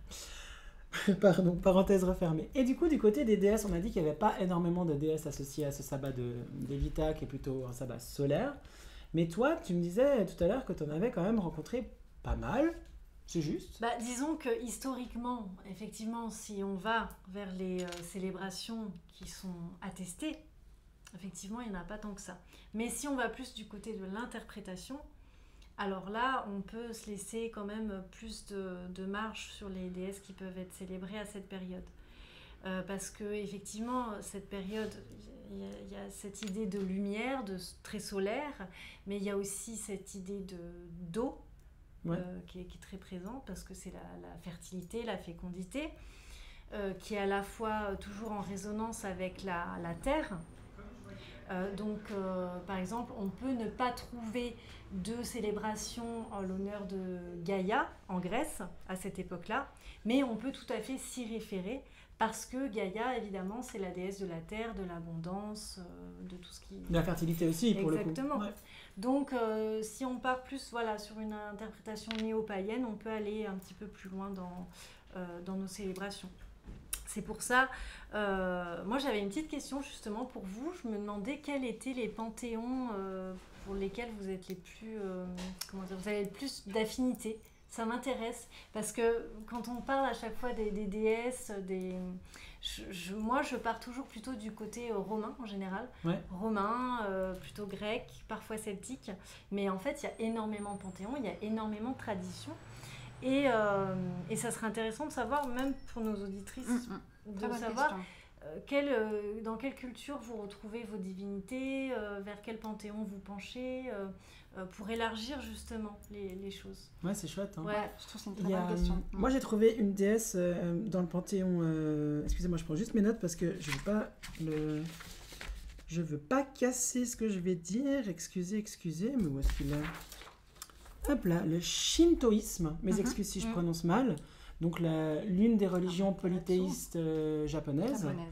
Pardon, parenthèse refermée. Et du coup, du côté des déesses, on a dit qu'il n'y avait pas énormément de déesses associées à ce sabbat de, d'Evita, qui est plutôt un sabbat solaire. Mais toi, tu me disais tout à l'heure que tu en avais quand même rencontré pas mal. C'est juste. Bah, disons que historiquement, effectivement, si on va vers les euh, célébrations qui sont attestées, effectivement, il n'y en a pas tant que ça. Mais si on va plus du côté de l'interprétation, alors là, on peut se laisser quand même plus de, de marge sur les déesses qui peuvent être célébrées à cette période. Euh, parce que effectivement, cette période, il y, y a cette idée de lumière, de très solaire, mais il y a aussi cette idée de, d'eau ouais. euh, qui, est, qui est très présente, parce que c'est la, la fertilité, la fécondité, euh, qui est à la fois toujours en résonance avec la, la terre. Euh, donc, euh, par exemple, on peut ne pas trouver de célébration en l'honneur de Gaïa en Grèce à cette époque-là, mais on peut tout à fait s'y référer parce que Gaïa, évidemment, c'est la déesse de la terre, de l'abondance, euh, de tout ce qui... De la fertilité aussi, pour Exactement. le coup. Exactement. Ouais. Donc, euh, si on part plus voilà, sur une interprétation néo-païenne, on peut aller un petit peu plus loin dans, euh, dans nos célébrations. C'est pour ça, euh, moi j'avais une petite question justement pour vous. Je me demandais quels étaient les panthéons euh, pour lesquels vous êtes les plus, euh, comment dire, vous avez le plus d'affinité. Ça m'intéresse parce que quand on parle à chaque fois des, des déesses, des, je, je, moi je pars toujours plutôt du côté euh, romain en général. Ouais. Romain, euh, plutôt grec, parfois celtique. Mais en fait il y a énormément de panthéons, il y a énormément de traditions. Et, euh, et ça serait intéressant de savoir, même pour nos auditrices, mmh, mmh. de savoir quelle, euh, dans quelle culture vous retrouvez vos divinités, euh, vers quel panthéon vous penchez, euh, euh, pour élargir justement les, les choses. Ouais, c'est chouette. Hein. Ouais. Ouais, je trouve que c'est une très Il y a, bonne question. euh, Moi, j'ai trouvé une déesse euh, dans le panthéon. Euh, excusez-moi, je prends juste mes notes parce que je veux pas le. Je veux pas casser ce que je vais dire. Excusez, excusez, mais où est-ce qu'il est? Hop là, le shintoïsme. Mes Mhm. excuses si je Mhm. prononce mal. Donc la, l'une des religions Ah, polythéistes euh, japonaises. Japonaise.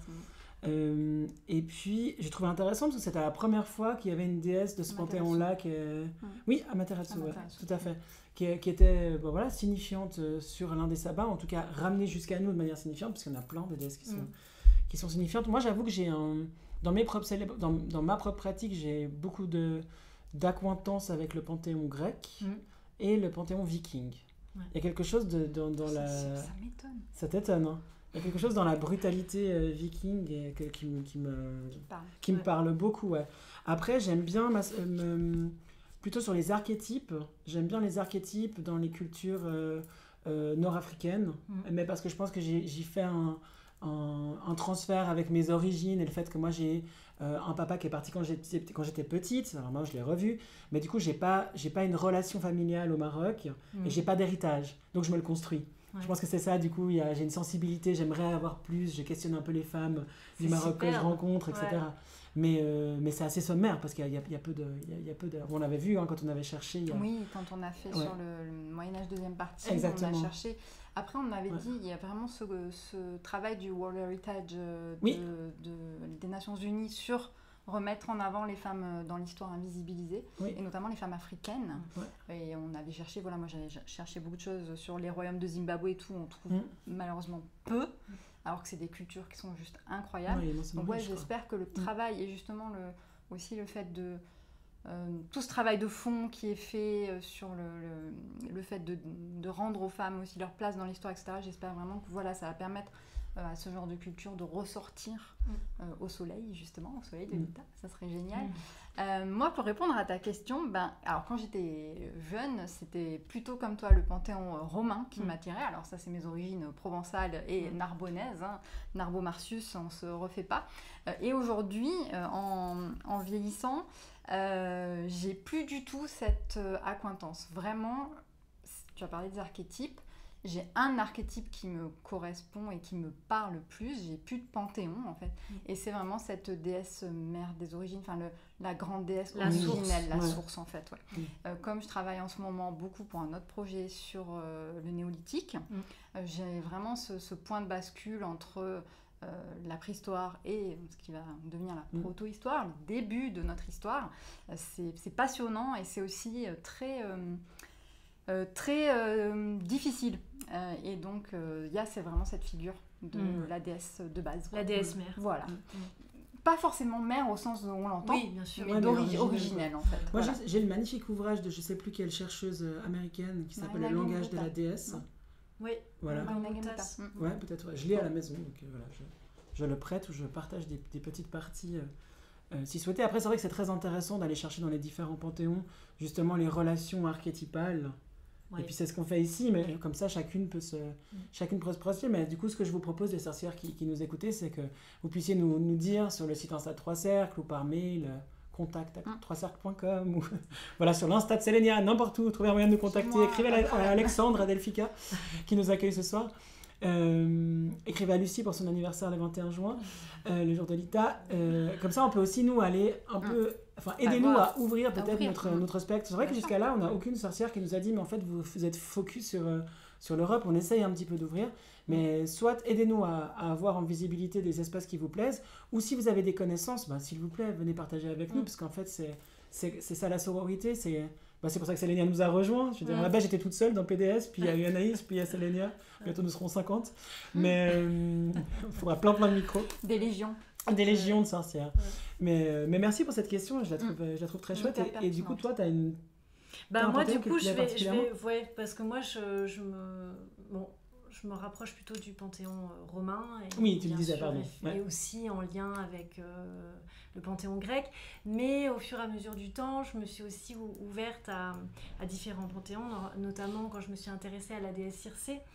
Euh, et puis, j'ai trouvé intéressant parce que c'était la première fois qu'il y avait une déesse de ce Amaterasu. panthéon-là qui est... Oui, Amaterasu, ouais, Amaterasu. tout à fait. Qui, qui était bon, voilà, signifiante euh, sur l'un des sabbats, en tout cas ramenée jusqu'à nous de manière signifiante, parce qu'il y en a plein de déesses qui sont, Mm. qui sont signifiantes. Moi, j'avoue que j'ai un... Dans, mes propres célébra- dans, dans ma propre pratique, j'ai beaucoup de, d'acquaintance avec le panthéon grec Mm. et le panthéon viking. Ouais. Il y a quelque chose de, dans, dans la... Ça, ça m'étonne. Ça t'étonne, hein. Il y a quelque chose dans la brutalité euh, viking et que- qui, me- qui me, Qui parle. qui me Ouais. parle beaucoup. Ouais. Après, j'aime bien, ma- euh, me- plutôt sur les archétypes, j'aime bien les archétypes dans les cultures euh, euh, nord-africaines, Mm. mais parce que je pense que j'ai, j'y fais un, un, un transfert avec mes origines et le fait que moi j'ai euh, un papa qui est parti quand j'étais, quand j'étais petite, alors moi je l'ai revu, mais du coup j'ai pas, j'ai pas une relation familiale au Maroc Mm. et j'ai pas d'héritage, donc je me le construis. Ouais. Je pense que c'est ça, du coup, il y a, j'ai une sensibilité, j'aimerais avoir plus, je questionne un peu les femmes du C'est Maroc que je superbe. rencontre, et cetera. Ouais. Mais, euh, mais c'est assez sommaire, parce qu'il y a, il y a- il y a peu de... Il y a, il y a peu de on l'avait vu hein, quand on avait cherché. Il y a... Oui, quand on a fait Ouais. sur le, le Moyen-Âge deuxième partie, Exactement. on a cherché. Après, on avait Ouais. dit, il y a vraiment ce, ce travail du World Heritage euh, de, Oui. de- des Nations Unies sur remettre en avant les femmes euh, dans l'histoire invisibilisées, Oui. et notamment les femmes africaines. Ouais. Et on avait cherché, voilà, moi j'avais cherché beaucoup de choses sur les royaumes de Zimbabwe et tout, on trouve Mm. malheureusement peu, alors que c'est des cultures qui sont juste incroyables. Ouais, non, c'est Donc ouais, riche, quoi. j'espère que le travail et justement le, aussi le fait de euh, tout ce travail de fond qui est fait euh, sur le, le, le fait de, de rendre aux femmes aussi leur place dans l'histoire, et cetera. J'espère vraiment que voilà, ça va permettre euh, à ce genre de culture de ressortir Mm. euh, au soleil, justement, au soleil de Mm. l'État. Ça serait génial. Mm. Euh, moi, pour répondre à ta question, ben, alors quand j'étais jeune, c'était plutôt comme toi le panthéon euh, romain qui Mm. m'attirait. Alors ça, c'est mes origines provençales et Mm. narbonnaises. Hein. Narbo-Martius, on se refait pas. Euh, et aujourd'hui, euh, en, en vieillissant, euh, j'ai plus du tout cette euh, accointance. Vraiment, tu as parlé des archétypes. J'ai un archétype qui me correspond et qui me parle plus. J'ai plus de panthéon en fait. Mm. Et c'est vraiment cette déesse mère des origines, enfin le, la grande déesse La originelle, source. la Ouais. source en fait. Ouais. Mm. Euh, comme je travaille en ce moment beaucoup pour un autre projet sur euh, le néolithique, Mm. euh, j'ai vraiment ce, ce point de bascule entre euh, la préhistoire et ce qui va devenir la Mm. proto-histoire, le début de notre histoire. Euh, c'est, c'est passionnant et c'est aussi euh, très... euh, euh, très euh, difficile. Euh, et donc, il euh, y a c'est vraiment cette figure de Mm. la déesse de base. La déesse mère. Voilà. Mm. Pas forcément mère au sens où on l'entend, Oui, bien sûr. mais Ouais, mais d'ori- originelle, originelle en fait. Moi, Voilà. j'ai, j'ai le magnifique ouvrage de je sais plus quelle chercheuse euh, américaine qui s'appelle Marina Le langage de Gimbuta. la déesse. Non. Oui. Voilà. Dans Marina nos Gimbuta. tasses. Mm. Ouais, peut-être. Ouais. Je l'ai à la maison, donc euh, voilà, je, je le prête ou je partage des, des petites parties euh, euh, si souhaité. Après, c'est vrai que c'est très intéressant d'aller chercher dans les différents panthéons justement les relations archétypales. Ouais. Et puis c'est ce qu'on fait ici, mais comme ça chacune peut se, chacune peut se projeter. Mais du coup, ce que je vous propose, les sorcières qui, qui nous écoutez, c'est que vous puissiez nous, nous dire sur le site Insta de Trois Cercles ou par mail, euh, contact à Mm. trois cercles point com ou voilà sur l'Insta de Sélénia, n'importe où, trouvez un moyen de nous contacter. moi, Écrivez à, à Alexandre, à Delphica, qui nous accueille ce soir. Euh, écrivez à Lucie pour son anniversaire le vingt et un juin, euh, le jour de l'I T A. Euh, comme ça, on peut aussi nous aller un peu, enfin, aidez-nous voir. à ouvrir peut-être ouvrir. notre, Mm. notre spectre. C'est vrai que Bien jusqu'à là, on n'a aucune sorcière qui nous a dit, mais en fait, vous, vous êtes focus sur, euh, sur l'Europe. On essaye un petit peu d'ouvrir, mais soit aidez-nous à, à avoir en visibilité des espaces qui vous plaisent, ou si vous avez des connaissances, bah, s'il vous plaît, venez partager avec nous, Mm. parce qu'en fait, c'est, c'est, c'est ça la sororité. C'est, bah, c'est pour ça que Sélénia nous a rejoints. Je veux dire, Mm. là-bas, j'étais toute seule dans P D S, puis il y a eu Anaïs, puis il y a Sélénia. Bientôt, nous serons cinquante. Mais euh, il faudra plein, plein de micros. Des légions. Des légions de sorcières. Ouais. Mais, euh, mais merci pour cette question, je la trouve, je la trouve très chouette. Hyper Et, et du coup, toi, pertinente. tu as une. Bah T'as un moi du panthéon qui coup te je plaît vais, je vais particulièrement ouais parce que moi je, je me bon je me rapproche plutôt du panthéon euh, romain et Oui, tu le bien disais, sûr, pardon. et, Ouais. et aussi en lien avec euh, le panthéon grec, mais au fur et à mesure du temps je me suis aussi ou- ouverte à, à différents panthéons, notamment quand je me suis intéressée à la déesse Circé.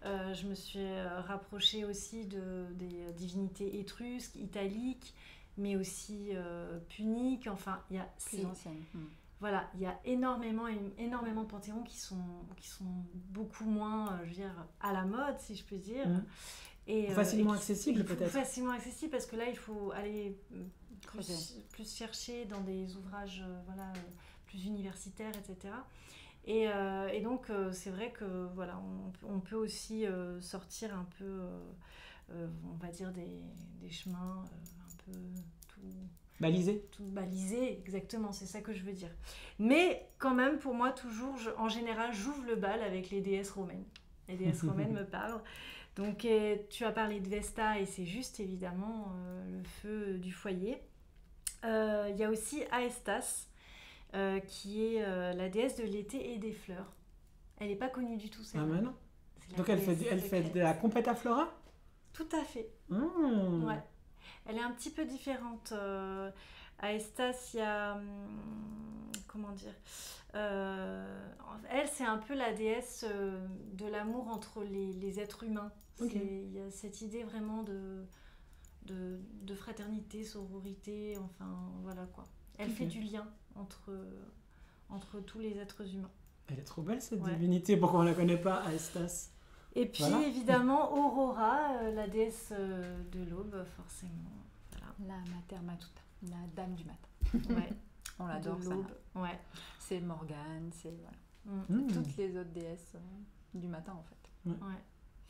Euh, je me suis rapprochée aussi de, des divinités étrusques, italiques, mais aussi euh, puniques. Enfin, il y a... Plus anciennes. Mm. Voilà, il y a énormément, énormément de panthéons qui sont, qui sont beaucoup moins, je veux dire, à la mode, si je puis dire. Mmh. Et, facilement euh, et accessible, peut-être. Facilement accessible, parce que là, il faut aller plus, plus chercher dans des ouvrages euh, voilà, euh, plus universitaires, et cetera. Et, euh, et donc, euh, c'est vrai que voilà, on, on peut aussi euh, sortir un peu, euh, euh, on va dire, des, des chemins euh, un peu tout... Balisé. Tout balisé, exactement, c'est ça que je veux dire. Mais quand même, pour moi, toujours, je, en général, j'ouvre le bal avec les déesses romaines. Les déesses romaines me parlent. Donc, euh, tu as parlé de Vesta, et c'est juste, évidemment, euh, le feu du foyer. Il euh, y a aussi Aestas, euh, qui est euh, la déesse de l'été et des fleurs. Elle n'est pas connue du tout, celle-là. Ah, mais non. Donc, elle fait, elle fait de la compète flora. Tout à fait. Mmh. Ouais. Elle est un petit peu différente. Euh, à Estas, il y a... Hum, comment dire euh, Elle, c'est un peu la déesse euh, de l'amour entre les, les êtres humains. Okay. Il y a cette idée vraiment de, de, de fraternité, sororité, enfin, voilà quoi. Elle okay. fait du lien entre, entre tous les êtres humains. Elle est trop belle, cette ouais. divinité. Pourquoi on ne la connaît pas, Aestas? Et puis, voilà. évidemment, Aurora, euh, la déesse euh, de l'aube, forcément. Voilà. La Mater Matuta, la dame du matin. Ouais. On l'adore, de l'aube. Ça. Ouais. C'est Morgane, c'est voilà. Mm. C'est toutes les autres déesses euh, du matin, en fait. Ouais. ouais.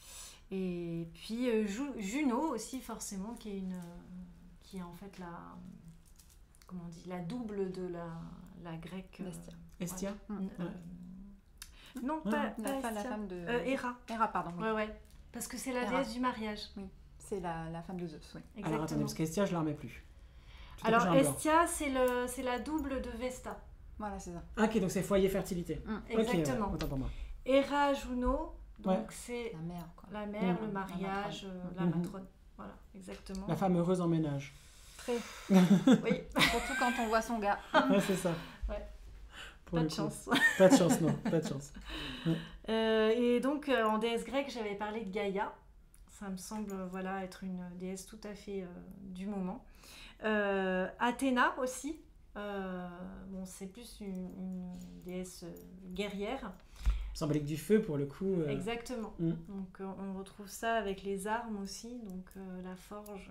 Et puis, euh, Juno aussi, forcément, qui est, une, qui est en fait la... Comment on dit? La double de la, la grecque... Euh, Estia. Ouais. Mm. Euh, Non, ouais, pas, la, pas la femme de... Euh, Héra. Héra, pardon. Oui. Ouais, ouais. Parce que c'est la Héra. déesse du mariage. Oui, c'est la, la femme de Zeus, oui. Exactement. Alors attendez, parce qu'Estia, je ne la remets plus. Tout Alors Estia, c'est, le, c'est la double de Vesta. Voilà, c'est ça. Ok, donc c'est foyer fertilité. Mm. Exactement. Okay, ouais. Autant pour moi. Héra, Juno, donc ouais. c'est la mère, quoi. La mère, mmh. le mariage, la matrone. Euh, la mmh. matrone. Voilà, exactement. La femme heureuse en ménage. Très. Oui. Surtout quand on voit son gars. Ouais, c'est ça. Ouais. Pas de chance. Pas de chance, non. Pas de chance. Ouais. Euh, et donc, euh, en déesse grecque, j'avais parlé de Gaïa. Ça me semble voilà, être une déesse tout à fait euh, du moment. Euh, Athéna aussi. Euh, bon, c'est plus une, une déesse guerrière. Symbolique du feu, pour le coup. Euh... Exactement. Mm. Donc, euh, on retrouve ça avec les armes aussi. Donc, euh, la forge.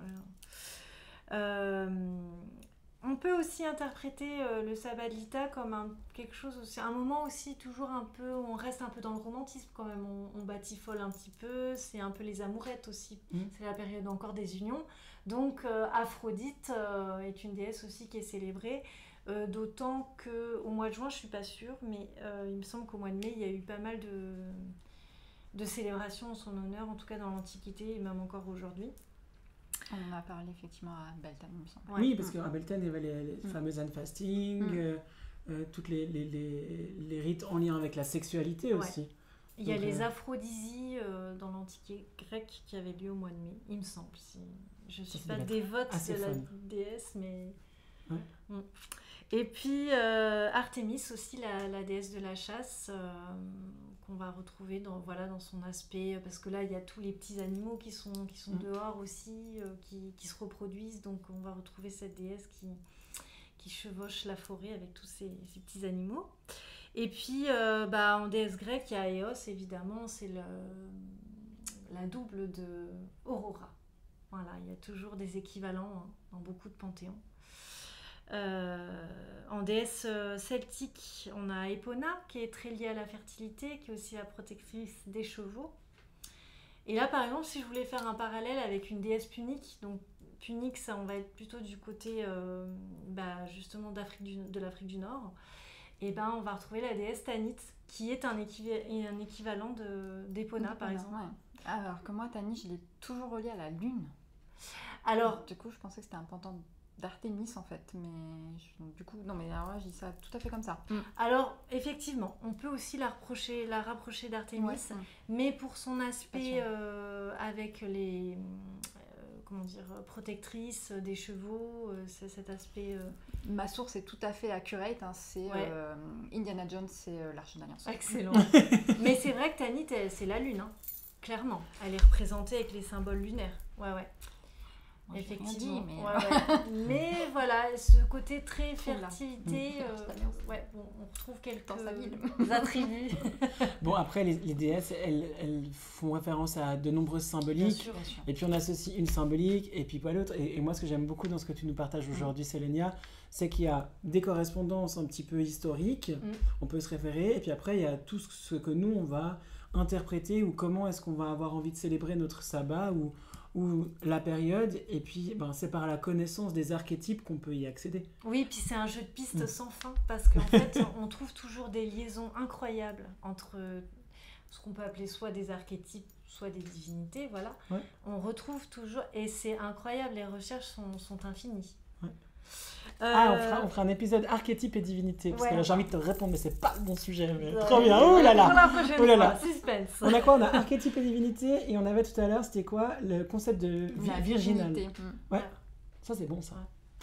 Euh, On peut aussi interpréter euh, le Sabbat-Lita comme un, quelque chose aussi, un moment aussi toujours un peu, où on reste un peu dans le romantisme quand même, on, on batifole un petit peu, c'est un peu les amourettes aussi, mmh. c'est la période encore des unions. Donc euh, Aphrodite euh, est une déesse aussi qui est célébrée, euh, d'autant qu'au mois de juin, je ne suis pas sûre, mais euh, il me semble qu'au mois de mai, il y a eu pas mal de, de célébrations en son honneur, en tout cas dans l'Antiquité et même encore aujourd'hui. On en a parlé effectivement à Beltane, il me semble. Ouais. Oui, parce qu'à Beltane, il y avait les, les mmh. fameux Anne-Fasting, mmh. euh, euh, tous les, les, les, les rites en lien avec la sexualité ouais. aussi. Il y a Donc, les euh... aphrodisies euh, dans l'Antiquité grecque qui avaient lieu au mois de mai, il me semble. Si... Je ne suis pas dévote de la fun. déesse, mais... Ouais. Mmh. Et puis euh, Artémis aussi, la, la déesse de la chasse, euh, qu'on va retrouver dans, voilà, dans son aspect, parce que là, il y a tous les petits animaux qui sont, qui sont mmh. dehors aussi, euh, qui, qui se reproduisent, donc on va retrouver cette déesse qui, qui chevauche la forêt avec tous ces, ces petits animaux. Et puis, euh, bah, en déesse grecque, il y a Eos, évidemment, c'est le, la double de Aurora. Voilà, il y a toujours des équivalents hein, dans beaucoup de panthéons. Euh, en déesse celtique, on a Epona qui est très liée à la fertilité, qui est aussi la protectrice des chevaux. Et là, par exemple, si je voulais faire un parallèle avec une déesse punique, donc punique, ça, on va être plutôt du côté euh, bah, justement d'Afrique du, de l'Afrique du Nord. Et ben, on va retrouver la déesse Tanit, qui est un, équiv- un équivalent de, d'Epona, par exemple. Ouais. Alors que moi, Tanit, je l'ai toujours relié à la lune. Alors, du coup, je pensais que c'était un panthéon d'Artémis en fait, mais je, du coup, non mais alors là je dis ça tout à fait comme ça. Mm. Alors effectivement, on peut aussi la rapprocher, la rapprocher d'Artémis, ouais, mm. mais pour son aspect euh, avec les, euh, comment dire, protectrice des chevaux, euh, c'est cet aspect. Euh... Ma source est tout à fait accurate, hein, c'est ouais. euh, Indiana Jones, c'est euh, l'Arche d'Alliance. Excellent. Mais c'est vrai que Tanit, c'est la lune. Hein. clairement. Elle est représentée avec les symboles lunaires. Ouais, ouais. Moi, Effectivement. Dit, mais... Ouais, ouais. mais voilà, ce côté très fertilité, euh, ouais, bon, on retrouve quelques attributs. Bon, après, les, les déesses, elles, elles font référence à de nombreuses symboliques. Bien sûr, bien sûr. Et puis on associe une symbolique et puis pas l'autre. Et, et moi, ce que j'aime beaucoup dans ce que tu nous partages aujourd'hui, mmh. Sélénia, c'est qu'il y a des correspondances un petit peu historiques. Mmh. On peut se référer. Et puis après, il y a tout ce que nous, on va interpréter ou comment est-ce qu'on va avoir envie de célébrer notre sabbat ou ou la période, et puis ben, c'est par la connaissance des archétypes qu'on peut y accéder. Oui, puis c'est un jeu de pistes mmh. sans fin, parce qu'en fait, on trouve toujours des liaisons incroyables entre ce qu'on peut appeler soit des archétypes, soit des divinités, voilà. Ouais. On retrouve toujours, et c'est incroyable, les recherches sont, sont infinies. Ouais. Euh... Ah, on fera, on fera un épisode archétype et divinité, parce ouais. que là, j'ai envie de te répondre, mais c'est pas le bon sujet. Mais... Ouais. Trop bien, oh là là. Pour la prochaine oh là là. Fois, suspense. On a quoi? On a archétype et divinité, et on avait tout à l'heure, c'était quoi? Le concept de vi- virginal. Mmh. Ouais, ça c'est bon ça.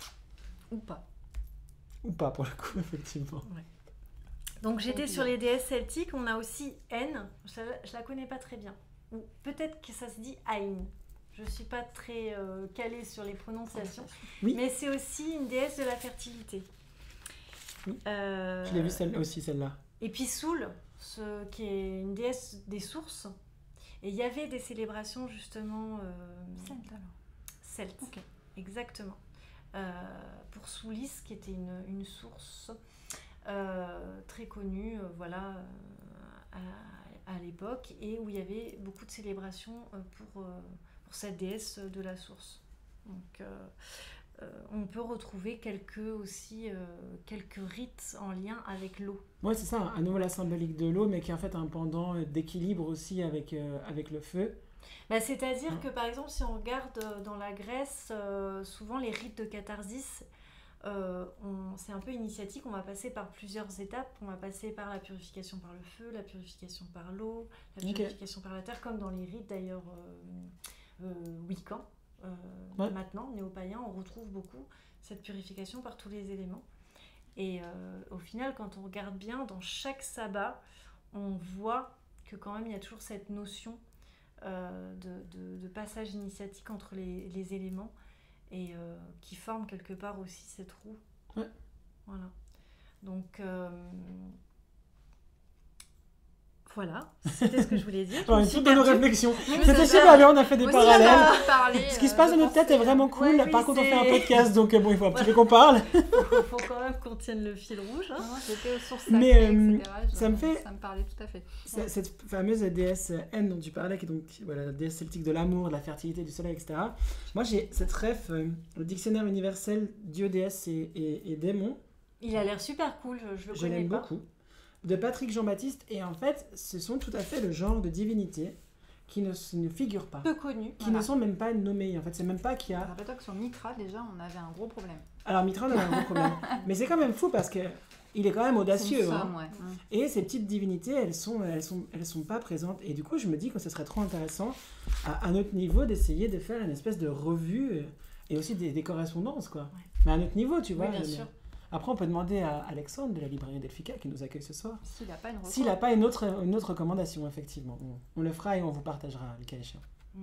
Ou pas. Ou pas pour le coup, effectivement. Ouais. Donc j'étais sur les déesses celtiques, on a aussi N, je, je la connais pas très bien. Ou peut-être que ça se dit Ain. Je ne suis pas très euh, calée sur les prononciations, oui. mais c'est aussi une déesse de la fertilité. Oui. Euh, je l'ai vue celle, aussi, celle-là. Et puis Soul, ce, qui est une déesse des sources. Et il y avait des célébrations justement... Euh, Celtes alors. Celtes, okay. Exactement. Euh, pour Soulis, qui était une, une source euh, très connue, euh, voilà, euh, à, à l'époque, et où il y avait beaucoup de célébrations euh, pour... Euh, pour cette déesse de la source. Donc, euh, euh, on peut retrouver quelques, aussi, euh, quelques rites en lien avec l'eau. Oui, c'est ça, à nouveau la symbolique de l'eau, mais qui est en fait un pendant d'équilibre aussi avec, euh, avec le feu. Bah, c'est-à-dire ouais. que, par exemple, si on regarde dans la Grèce, euh, souvent les rites de catharsis, euh, on, c'est un peu initiatique, on va passer par plusieurs étapes. On va passer par la purification par le feu, la purification par l'eau, la purification okay. par la terre, comme dans les rites d'ailleurs... Euh, Euh, Wiccan, euh, ouais. Maintenant, néo-païen, on retrouve beaucoup cette purification par tous les éléments. Et euh, au final, quand on regarde bien, dans chaque sabbat, on voit que quand même, il y a toujours cette notion euh, de, de, de passage initiatique entre les, les éléments et euh, qui forme quelque part aussi cette roue. Ouais. Voilà. Donc... Euh, Voilà, c'était ce que je voulais dire. Ouais, toutes nos réflexions. C'était super bien, on a fait des aussi parallèles. Parler, ce qui se passe dans notre tête est vraiment cool. Ouais, oui, Par contre, c'est... on fait un podcast, donc bon, il faut un petit peu qu'on parle. Il faut quand même qu'on tienne le fil rouge. Hein. Non, j'étais aux sources sacrées, Mais euh, et cetera. Je, ça me fait... Ça me parlait tout à fait. C'est, cette fameuse déesse N dont tu parlais, qui est donc voilà, la déesse celtique de l'amour, de la fertilité, du soleil, et cetera. Moi, j'ai cette ref, euh, le dictionnaire universel Dieu, déesse et, et, et démon. Il a l'air super cool, je, je le je connais l'aime pas. beaucoup. De Patrick Jean-Baptiste, et en fait, ce sont tout à fait le genre de divinités qui ne, ne figurent pas. Peu connues. Qui voilà. ne sont même pas nommées. En fait, c'est même pas qu'il y a... Rappelle-toi que sur Mitra, déjà, on avait un gros problème. Alors, Mitra, on avait un gros problème. Mais c'est quand même fou parce que il est quand même audacieux. C'est une somme, hein. ouais. Et ces petites divinités, elles sont, elles, sont, elles sont pas présentes. Et du coup, je me dis que ce serait trop intéressant, à, à notre niveau, d'essayer de faire une espèce de revue et aussi des, des correspondances, quoi. Ouais. Mais à notre niveau, tu vois. Oui, bien mais... sûr. Après, on peut demander à Alexandre de la librairie Delphica qui nous accueille ce soir. S'il n'a pas une S'il n'a pas une autre, une autre recommandation, effectivement. On, on le fera et on vous partagera, le cas échéant. Mm.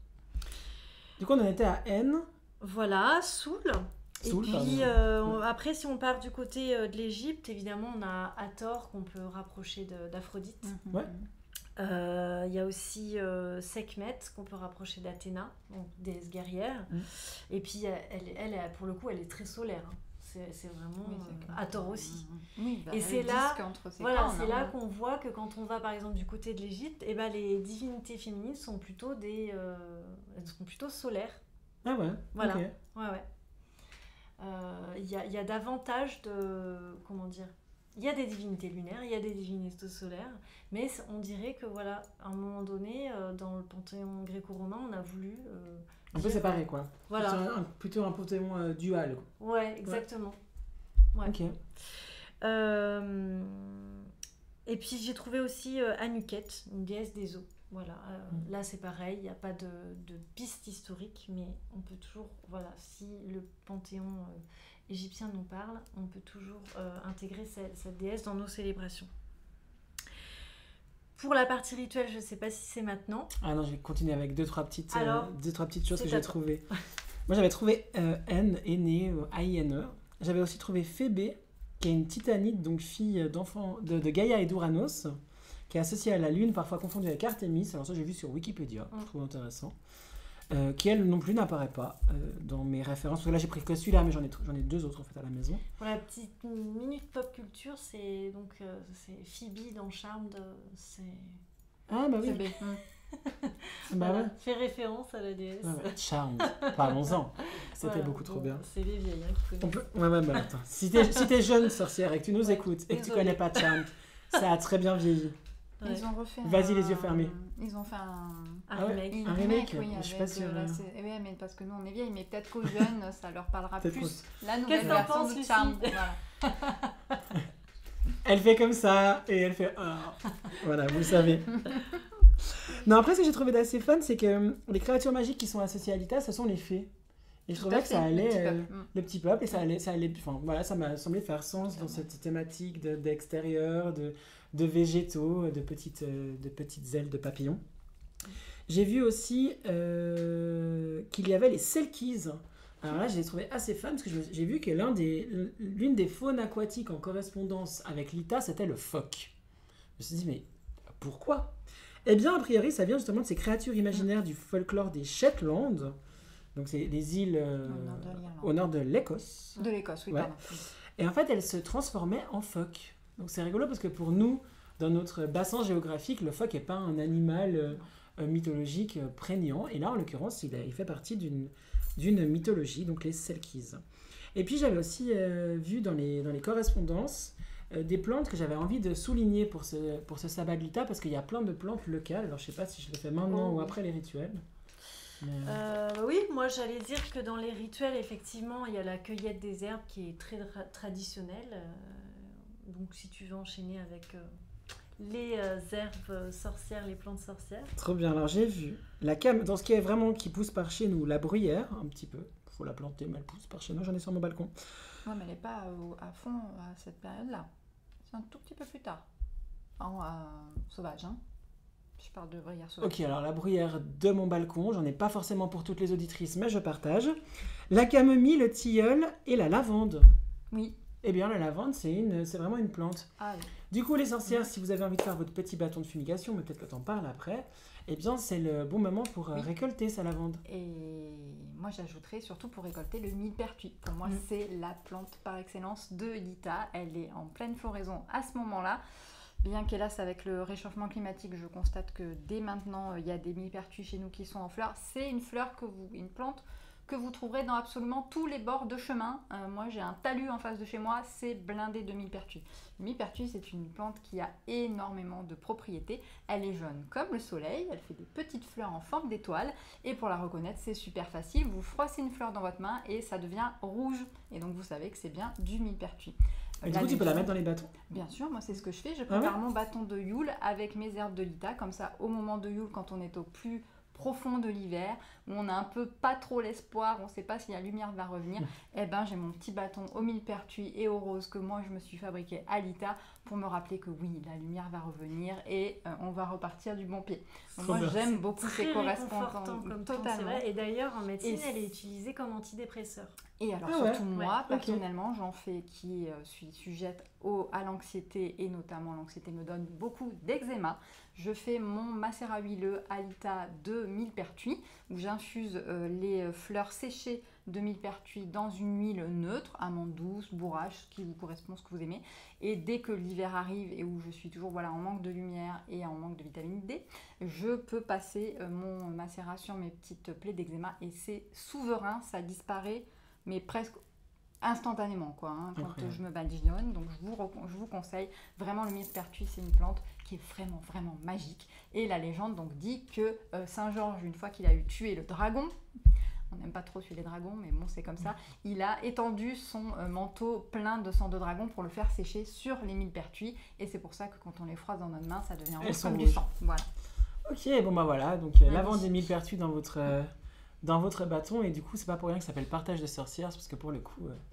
Du coup, on en était à N. Voilà, Soul. Soul, et puis, euh, on, après, si on part du côté euh, de l'Égypte, évidemment, on a Hathor qu'on peut rapprocher de, d'Aphrodite. Mm-hmm. Ouais. Il euh, y a aussi euh, Sekhmet qu'on peut rapprocher d'Athéna, donc déesse guerrière. Mm. Et puis, elle, elle, elle, pour le coup, elle est très solaire. Hein. C'est, c'est vraiment oui, c'est euh, Hathor aussi. Oui, bah, et c'est là, voilà, cornes, c'est hein, là ouais. qu'on voit que quand on va par exemple du côté de l'Égypte, eh ben, les divinités féminines sont plutôt des, euh, elles sont plutôt solaires. Ah ouais. Voilà. Okay. Ouais ouais. Il euh, y a, y a davantage de, comment dire, il y a des divinités lunaires, il y a des divinités solaires, mais on dirait que voilà, à un moment donné, euh, dans le panthéon gréco-romain, on a voulu euh, un peu séparé, quoi. Voilà. C'est un, un, plutôt un panthéon euh, dual. Quoi. Ouais, exactement. Ouais. Ok. Euh, et puis j'ai trouvé aussi euh, Anuket, une déesse des eaux. Voilà. Euh, mm. Là c'est pareil, il n'y a pas de, de piste historique, mais on peut toujours, voilà, si le panthéon euh, égyptien nous parle, on peut toujours euh, intégrer cette, cette déesse dans nos célébrations. Pour la partie rituelle, je ne sais pas si c'est maintenant. Ah non, je vais continuer avec deux, trois petites, Alors, euh, deux, trois petites choses que j'ai attends. trouvées. Moi, j'avais trouvé euh, N, Aîné, euh, A I N E. J'avais aussi trouvé Phébé, qui est une titanide, donc fille d'enfant de, de Gaïa et d'Uranos, qui est associée à la Lune, parfois confondue avec Artémis. Alors ça, j'ai vu sur Wikipédia, mm. je trouve intéressant. Euh, qui, elle non plus, n'apparaît pas euh, dans mes références. Parce que là, j'ai pris que celui-là, mais j'en ai, j'en ai deux autres en fait à la maison. Pour la petite minute pop culture, c'est donc euh, c'est Phoebe dans Charmed. C'est... Ah bah oui. Bah voilà, ouais. Fait référence à la déesse. Ouais, ouais. Charmed. Parlons-en. C'était voilà, beaucoup trop bon, bien. C'est les vieilles hein, qui On connaissent. peut... Ouais, ouais, bah attends. Si t'es, si t'es jeune sorcière et que tu nous Ouais, écoutes et que tu désolée. connais pas Charmed, ça a très bien vieilli. Ouais. Ils ont refait Vas-y, un... les yeux fermés. Ils ont fait un... Un Ah ouais. remake. Une Un remake, oui, je suis avec, pas sûre, euh, la euh. sé- eh ouais, mais parce que nous on est vieilles, mais peut-être qu'aux jeunes ça leur parlera Peut-être plus. La nouvelle Qu'est-ce que t'en version penses, de Lucie Charmed. Voilà. Elle fait comme ça et elle fait ah. Voilà, vous le savez. Non, après, ce que j'ai trouvé d'assez fun, c'est que euh, les créatures magiques qui sont associées à Lita, ce sont les fées. Et je Tout trouvais à que fait, ça le allait, petit euh, peuple. Mm. le petit peuple, et ça allait, ça allait, enfin voilà, ça m'a semblé faire sens dans cette thématique de, d'extérieur, de, de végétaux, de petites, euh, de petites ailes de papillons. J'ai vu aussi euh, qu'il y avait les Selkies. Alors là, je l'ai trouvé assez fun parce que je me- j'ai vu que l'un des, l'une des faunes aquatiques en correspondance avec Lita, c'était le phoque. Je me suis dit, mais pourquoi ? Eh bien, a priori, ça vient justement de ces créatures imaginaires du folklore des Shetland. Donc, c'est les îles euh, Au nord de l'Irlande. au nord de l'Écosse. De l'Écosse, oui, Ouais. pardon. Et en fait, elles se transformaient en phoques. Donc, c'est rigolo parce que pour nous, dans notre bassin géographique, le phoque n'est pas un animal euh, euh, mythologique euh, prégnant. Et là, en l'occurrence, il, a- il fait partie d'une, d'une mythologie, donc les Selkies. Et puis, j'avais aussi euh, vu dans les, dans les correspondances euh, des plantes que j'avais envie de souligner pour ce, pour ce sabbat de Lita, parce qu'il y a plein de plantes locales. Alors, je ne sais pas si je le fais maintenant Oh, ou oui. après les rituels. Mais, Euh, oui, moi j'allais dire que dans les rituels, effectivement, il y a la cueillette des herbes qui est très tra- traditionnelle. Euh, donc si tu veux enchaîner avec euh, les euh, herbes sorcières, les plantes sorcières. Trop bien. Alors, j'ai vu la cam... dans ce qui est vraiment qui pousse par chez nous, la bruyère, un petit peu. Il faut la planter, mais elle pousse par chez nous. J'en ai sur mon balcon. Ouais, mais elle n'est pas au- à fond à cette période-là. C'est un tout petit peu plus tard. En euh, sauvage, hein. Je parle de bruyère sauvage. Ok, alors la bruyère de mon balcon, j'en ai pas forcément pour toutes les auditrices, mais je partage. La camomille, le tilleul et la lavande. Oui. Eh bien, la lavande, c'est, une, c'est vraiment une plante. Ah oui. Du coup, les sorcières, si vous avez envie de faire votre petit bâton de fumigation, mais peut-être que t'en parles après, eh bien, c'est le bon moment pour euh, Oui. récolter sa lavande. Et moi j'ajouterais surtout pour récolter le millepertuis. Pour moi Mm. c'est la plante par excellence de Lita. Elle est en pleine floraison à ce moment-là. Bien qu'hélas avec le réchauffement climatique, je constate que dès maintenant il y a des millepertuis chez nous qui sont en fleurs. C'est une fleur que vous, une plante que vous trouverez dans absolument tous les bords de chemin. Euh, moi j'ai un talus en face de chez moi, c'est blindé de millepertuis. Le millepertuis c'est une plante qui a énormément de propriétés. Elle est jaune comme le soleil, elle fait des petites fleurs en forme d'étoile et pour la reconnaître c'est super facile. Vous froissez une fleur dans votre main et ça devient rouge et donc vous savez que c'est bien du millepertuis. Et du coup, tu peux la légende- mettre dans les bâtons. Bien sûr, moi c'est ce que je fais. Je Ah prépare ouais mon bâton de Yule avec mes herbes de Lita. Comme ça, au moment de Yule, quand on est au plus profond de l'hiver, où on a un peu pas trop l'espoir, on ne sait pas si la lumière va revenir, eh ben j'ai mon petit bâton au millepertuis et au rose que moi je me suis fabriqué à Lita pour me rappeler que oui, la lumière va revenir et euh, on va repartir du bon pied. Donc, Trop moi bien. j'aime beaucoup Très ces réconfortant correspondants comme plante, c'est totalement. vrai. Et d'ailleurs, en médecine, Et elle est c'est- utilisée comme antidépresseur. Et alors Ah ouais, surtout moi, ouais, ok. personnellement, j'en fais qui euh, suis sujette au, à l'anxiété et notamment l'anxiété me donne beaucoup d'eczéma. Je fais mon macérat huileux à Lita de millepertuis où j'infuse euh, les fleurs séchées de millepertuis dans une huile neutre, amande douce, bourrache, ce qui vous correspond, ce que vous aimez. Et dès que l'hiver arrive et où je suis toujours voilà, en manque de lumière et en manque de vitamine D, je peux passer euh, mon macérat sur mes petites plaies d'eczéma et c'est souverain, ça disparaît mais presque instantanément quoi, hein, quand Incroyable. euh, je me badigeonne. Donc je vous, recon- je vous conseille vraiment le millepertuis, c'est une plante qui est vraiment vraiment magique. Et la légende donc dit que euh, Saint Georges, une fois qu'il a eu tué le dragon, on n'aime pas trop tuer les dragons, mais bon c'est comme ça, il a étendu son euh, manteau plein de sang de dragon pour le faire sécher sur les millepertuis. Et c'est pour ça que quand on les froisse dans notre main, ça devient Elles rouge sont comme du rouges. sang. Voilà. Ok, bon bah voilà, donc euh, Magnifique. lavande et millepertuis dans votre, euh, dans votre bâton, et du coup, c'est pas pour rien que ça s'appelle partage de sorcières, c'est parce que pour le coup, euh,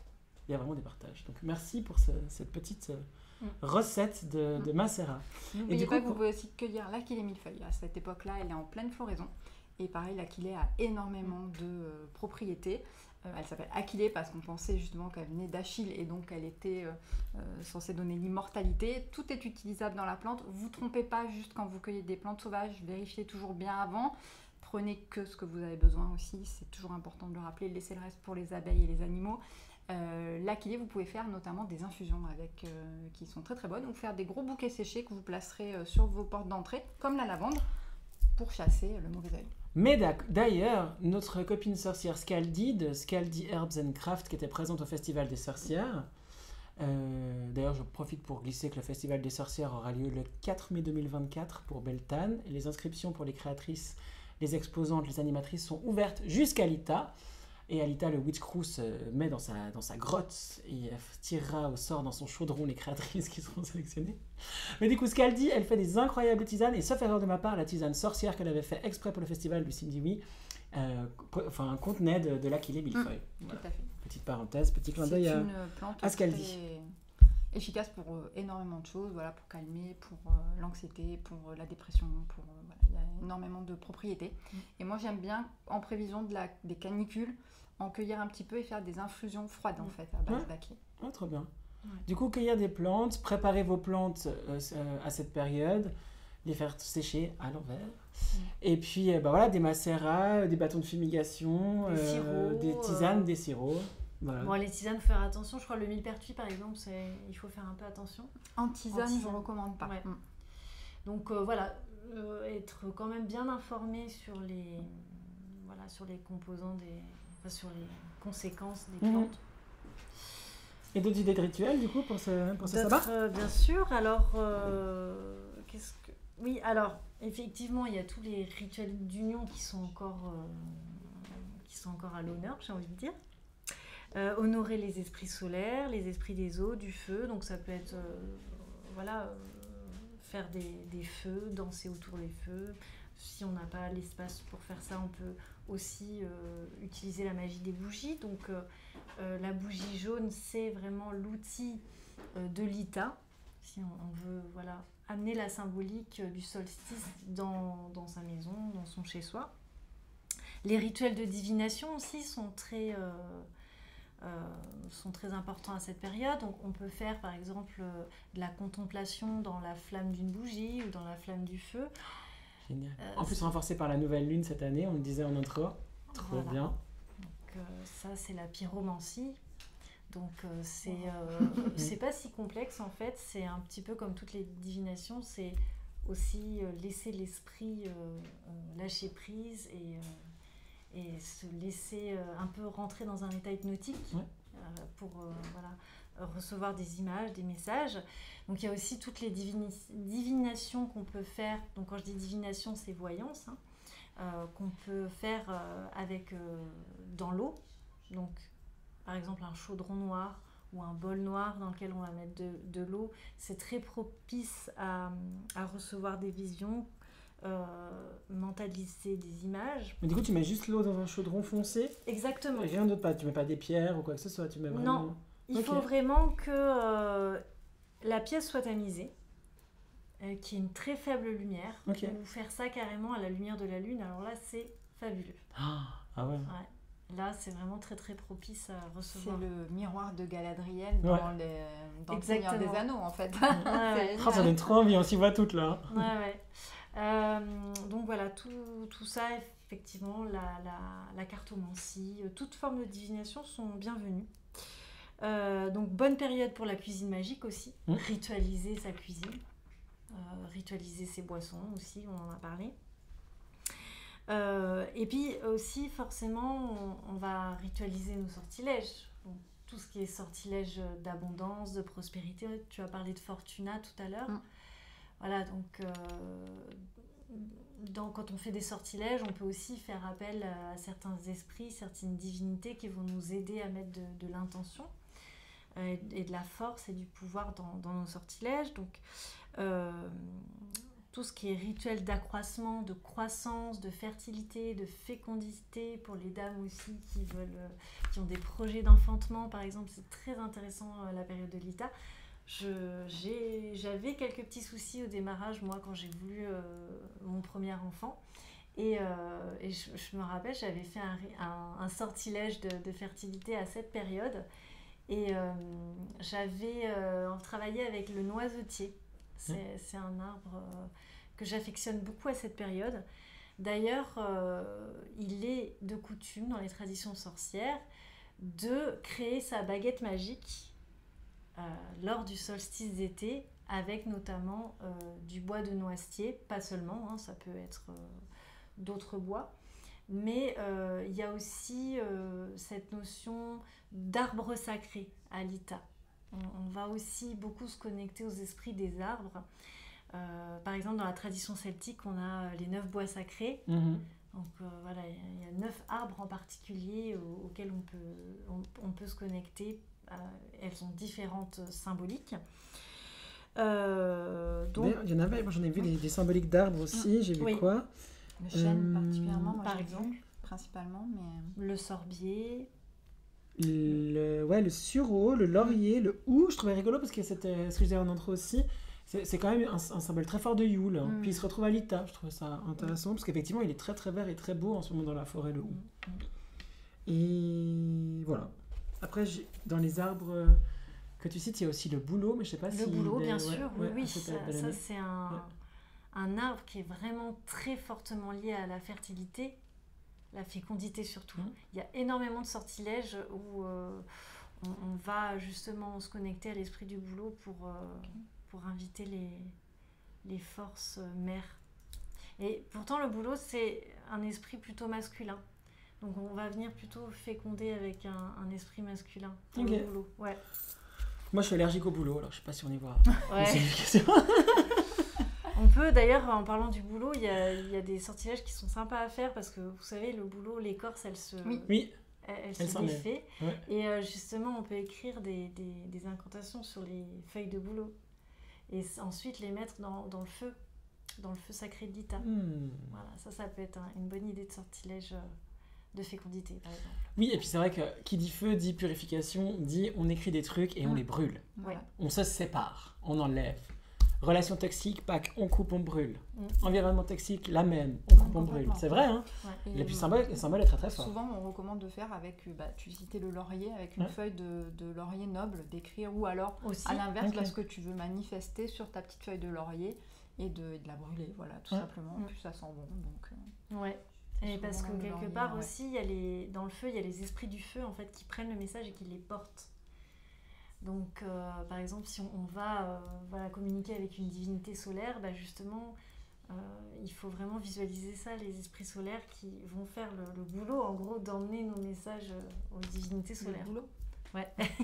il y a vraiment des partages. Donc merci pour ce, cette petite euh, mm. recette de, mm. de macérat. N'oubliez pas que vous pouvez aussi cueillir l'aquilée millefeuille. À cette époque-là, elle est en pleine floraison. Et pareil, l'aquilée a énormément de euh, propriétés. Euh, elle s'appelle aquilée parce qu'on pensait justement qu'elle venait d'Achille et donc elle était euh, euh, censée donner l'immortalité. Tout est utilisable dans la plante. Vous ne trompez pas juste quand vous cueillez des plantes sauvages. Vérifiez toujours bien avant. Prenez que ce que vous avez besoin aussi. C'est toujours important de le rappeler. Laissez le reste pour les abeilles et les animaux. Euh, l'aquilée, vous pouvez faire notamment des infusions avec, euh, qui sont très très bonnes. Ou faire des gros bouquets séchés que vous placerez euh, sur vos portes d'entrée, comme la lavande, pour chasser le mauvais œil. Mais d'ailleurs, notre copine sorcière Scaldi de Scaldi Herbs and Craft, qui était présente au Festival des Sorcières, euh, d'ailleurs je profite pour glisser que le Festival des Sorcières aura lieu le quatre mai deux mille vingt-quatre pour Beltane, et les inscriptions pour les créatrices, les exposantes, les animatrices sont ouvertes jusqu'à Alita. Et Alita, le Witch Crew, se met dans sa, dans sa grotte et elle tirera au sort dans son chaudron les créatrices qui seront sélectionnées. Mais du coup, Scaldi, elle fait des incroyables tisanes, et sauf erreur de ma part, la tisane sorcière qu'elle avait fait exprès pour le festival du Cindy euh, enfin, contenait de, de l'aquilée millefeuille. Mmh, voilà. Tout à fait. Petite parenthèse, petit clin d'œil à, à Scaldi. Efficace pour euh, énormément de choses, voilà, pour calmer, pour euh, l'anxiété, pour euh, la dépression, pour euh, voilà, il y a énormément de propriétés. Mmh. Et moi j'aime bien, en prévision de la, des canicules, en cueillir un petit peu et faire des infusions froides en fait, à base ouais. d'aquilée. Ah, trop bien. Ouais. Du coup, cueillir des plantes, préparer vos plantes euh, à cette période, les faire sécher à l'envers. Mmh. Et puis, euh, bah, voilà, des macérats, des bâtons de fumigation, des, euh, sirops, des tisanes, euh... des sirops. Voilà. Bon, les tisanes, il faut faire attention. Je crois que le millepertuis, par exemple, c'est... il faut faire un peu attention. En tisane, en tisane. je ne recommande pas. Ouais. Mmh. Donc euh, voilà, euh, être quand même bien informé sur les, voilà, sur les composants, des... enfin, sur les conséquences des plantes. Mmh. Et d'autres idées de rituels, du coup, pour ce, pour ce sabbat euh, Bien sûr. Alors, euh, qu'est-ce que... Oui, alors, effectivement, il y a tous les rituels d'union qui sont encore, euh, qui sont encore à l'honneur, j'ai envie de dire. Euh, honorer les esprits solaires, les esprits des eaux, du feu, donc ça peut être euh, voilà, euh, faire des, des feux, danser autour des feux. Si on n'a pas l'espace pour faire ça, on peut aussi euh, utiliser la magie des bougies. Donc euh, euh, la bougie jaune, c'est vraiment l'outil euh, de l'Ita, si on, on veut voilà, amener la symbolique du solstice dans, dans sa maison, dans son chez-soi. Les rituels de divination aussi sont très... Euh, Euh, sont très importants à cette période. Donc, on peut faire par exemple euh, de la contemplation dans la flamme d'une bougie ou dans la flamme du feu. Génial. Euh, en plus c'est... renforcé par la nouvelle lune cette année, on le disait en intro. Trop voilà. bien. Donc euh, ça c'est la pyromancie. Donc euh, c'est, euh, c'est pas si complexe en fait, c'est un petit peu comme toutes les divinations, c'est aussi euh, laisser l'esprit euh, euh, lâcher prise et euh, et se laisser euh, un peu rentrer dans un état hypnotique ouais. euh, pour euh, voilà, recevoir des images, des messages. Donc il y a aussi toutes les divini- divinations qu'on peut faire. Donc quand je dis divination, c'est voyance, hein, euh, qu'on peut faire euh, avec, euh, dans l'eau. Donc par exemple un chaudron noir ou un bol noir dans lequel on va mettre de, de l'eau. C'est très propice à, à recevoir des visions, Euh, mentaliser des images. Mais du coup, tu mets juste l'eau dans un chaudron foncé ? Exactement. Et rien d'autre, pas. Tu mets pas des pierres ou quoi que ce soit. Tu mets vraiment... Non, il okay. faut vraiment que euh, la pièce soit tamisée, euh, qu'il y ait une très faible lumière. Okay. Ou faire ça carrément à la lumière de la lune. Alors là, c'est fabuleux. Ah, ah ouais. ouais. Là, c'est vraiment très très propice à recevoir. C'est le miroir de Galadriel dans, ouais. les, dans le Seigneur des Anneaux, en fait. Ouais, ouais. Oh, ça donne trop envie, on s'y voit toutes là. Ouais, ouais. Euh, donc voilà, tout, tout ça, effectivement, la, la, la cartomancie, toute forme de divination sont bienvenues. Euh, donc bonne période pour la cuisine magique aussi, mmh. ritualiser sa cuisine, euh, ritualiser ses boissons aussi, on en a parlé. Euh, et puis aussi, forcément, on, on va ritualiser nos sortilèges. Donc, tout ce qui est sortilège d'abondance, de prospérité. Tu as parlé de Fortuna tout à l'heure. Mmh. Voilà, donc euh, dans, quand on fait des sortilèges, on peut aussi faire appel à certains esprits, certaines divinités qui vont nous aider à mettre de, de l'intention euh, et de la force et du pouvoir dans, dans nos sortilèges. Donc, euh, tout ce qui est rituel d'accroissement, de croissance, de fertilité, de fécondité, pour les dames aussi qui veulent, qui ont des projets d'enfantement, par exemple, c'est très intéressant euh, la période de l'I T A. Je, j'ai, j'avais quelques petits soucis au démarrage, moi, quand j'ai voulu euh, mon premier enfant. Et, euh, et je, je me rappelle, j'avais fait un, un, un sortilège de, de fertilité à cette période. Et euh, j'avais euh, travaillé avec le noisetier. C'est, mmh. c'est un arbre euh, que j'affectionne beaucoup à cette période. D'ailleurs, euh, il est de coutume dans les traditions sorcières de créer sa baguette magique Euh, lors du solstice d'été, avec notamment euh, du bois de noisetier, pas seulement, hein, ça peut être euh, d'autres bois, mais euh, il y a aussi euh, cette notion d'arbre sacré à l'I T A. On, on va aussi beaucoup se connecter aux esprits des arbres. Euh, par exemple, dans la tradition celtique, on a les neuf bois sacrés. Mmh. Donc euh, voilà, il y, y a neuf arbres en particulier aux, auxquels on peut, on, on peut se connecter. Euh, elles ont différentes symboliques. Euh, donc... Il y en avait, moi j'en ai vu des, des symboliques d'arbres aussi, j'ai vu oui. quoi Le chêne euh, particulièrement, moi, par exemple. Vu, principalement, mais... Le sorbier. Le, ouais, le sureau, le laurier, le hou, je trouvais rigolo parce que c'était ce que je disais en intro aussi. C'est, c'est quand même un, un symbole très fort de Yule. Hein. Mm. Puis il se retrouve à l'I T A, je trouvais ça intéressant, mm. parce qu'effectivement il est très très vert et très beau en ce moment dans la forêt, le hou. Mm. Et voilà. Après, j'ai, dans les arbres que tu cites, il y a aussi le bouleau, mais je sais pas le si... Le bouleau, bien ouais, sûr, ouais, oui, ouais, ça, ça c'est un, ouais. un arbre qui est vraiment très fortement lié à la fertilité, la fécondité surtout. Mm. Il y a énormément de sortilèges où euh, on, on va justement se connecter à l'esprit du bouleau pour, euh, okay. pour inviter les, les forces mères. Et pourtant, le bouleau, c'est un esprit plutôt masculin. Donc on va venir plutôt féconder avec un, un esprit masculin pour okay. le boulot. Ouais. Moi je suis allergique au boulot, alors je sais pas si on y voit. Ouais. On peut d'ailleurs, en parlant du boulot, il y a, il y a des sortilèges qui sont sympas à faire parce que vous savez, le boulot, l'écorce, elle se, oui. elle, elle elle se défait. Ouais. Et euh, justement, on peut écrire des, des, des incantations sur les feuilles de boulot et ensuite les mettre dans, dans le feu, dans le feu sacré de l'I T A. Mm. Voilà, ça, ça peut être un, une bonne idée de sortilège. De fécondité, par exemple. Oui, et puis c'est vrai que qui dit feu dit purification, dit on écrit des trucs et on mmh. les brûle. Voilà. On se sépare, on enlève. Relation toxique, pack, on coupe, on brûle. Mmh. Environnement toxique, la même, on coupe, on brûle. C'est vrai, hein ouais. Et, et puis le symbole, le symbole est très très fort. Souvent, on recommande de faire avec, bah, tu citais le laurier, avec une ouais. feuille de, de laurier noble, d'écrire, ou alors aussi, à l'inverse, okay. parce que tu veux manifester sur ta petite feuille de laurier et de, et de la brûler, voilà, tout ouais. simplement. Mmh. Puis ça sent bon, donc... Euh... Ouais. Et parce que quelque part ouais. aussi, il y a les, dans le feu, il y a les esprits du feu en fait qui prennent le message et qui les portent. Donc, euh, par exemple, si on, on va euh, voilà, communiquer avec une divinité solaire, bah justement, euh, il faut vraiment visualiser ça, les esprits solaires qui vont faire le, le boulot, en gros, d'emmener nos messages aux divinités solaires. Le boulot. Ouais.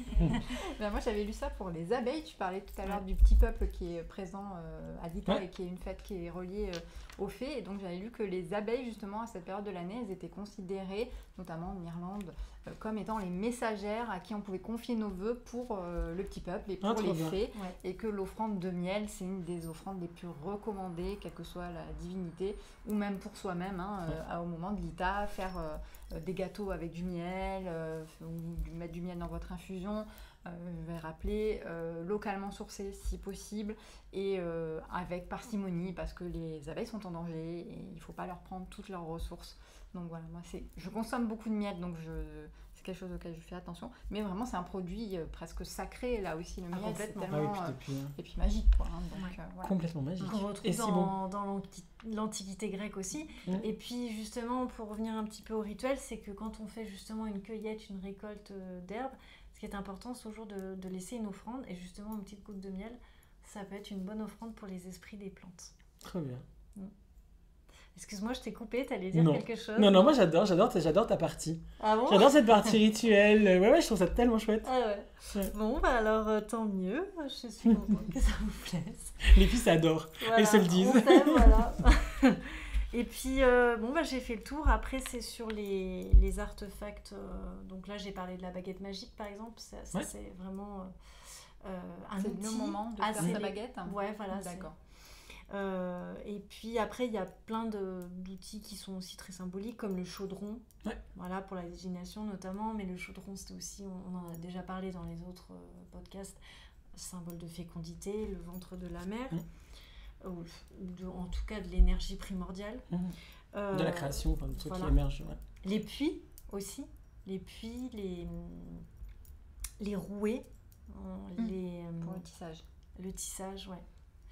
Ben moi j'avais lu ça pour les abeilles. Tu parlais tout à l'heure ouais. du petit peuple qui est présent euh, à l'I T A ouais. et qui est une fête qui est reliée euh, aux fées. Et donc j'avais lu que les abeilles justement à cette période de l'année, elles étaient considérées, notamment en Irlande, euh, comme étant les messagères à qui on pouvait confier nos vœux pour euh, le petit peuple et pour ah, les fées. Ouais. Et que l'offrande de miel, c'est une des offrandes les plus recommandées, quelle que soit la divinité, ou même pour soi-même, hein, ouais. euh, au moment de l'I T A, faire euh, des gâteaux avec du miel, euh, ou mettre du miel dans votre infusion, euh, je vais rappeler, euh, localement sourcé si possible, et euh, avec parcimonie, parce que les abeilles sont en danger et il ne faut pas leur prendre toutes leurs ressources. Donc voilà, moi c'est, je consomme beaucoup de miel, donc je, c'est quelque chose auquel je fais attention, mais vraiment c'est un produit euh, presque sacré, là aussi le miel, ah, c'est tellement, ah oui, puis depuis, euh, et puis magique quoi. Hein, donc, ouais. euh, voilà. Complètement magique. On retrouve et dans, si bon. dans l'anti- l'Antiquité grecque aussi, mmh. et puis justement pour revenir un petit peu au rituel, c'est que quand on fait justement une cueillette, une récolte d'herbes, ce qui est important c'est toujours de, de laisser une offrande, et justement une petite goutte de miel, ça peut être une bonne offrande pour les esprits des plantes. Très bien. Mmh. Excuse-moi, je t'ai coupé, t'allais dire non. quelque chose? Non, non, moi j'adore, j'adore, j'adore ta partie. Ah bon? J'adore cette partie rituelle. Ouais, ouais, je trouve ça tellement chouette. Ah ouais. ouais. Bon, bah alors euh, tant mieux. Je suis contente que ça vous plaise. Les filles s'adorent. Voilà, elles se le disent. On t'aime, voilà. Et puis, euh, bon, bah j'ai fait le tour. Après, c'est sur les, les artefacts. Euh, donc là, j'ai parlé de la baguette magique, par exemple. Ça, ça ouais. c'est vraiment euh, un c'est outil. le moment de faire sa baguette. Ouais, voilà. D'accord. Euh, et puis après, il y a plein de, d'outils qui sont aussi très symboliques, comme le chaudron, ouais. voilà, pour la divination notamment. Mais le chaudron, c'était aussi, on, on en a déjà parlé dans les autres euh, podcasts, symbole de fécondité, le ventre de la mère, mmh. ou, ou de, en tout cas de l'énergie primordiale. Mmh. Euh, de la création, enfin, de trucs voilà. qui émergent. Ouais. Les puits aussi, les puits, les, les rouets, mmh. les, pour le tissage. Le tissage, ouais.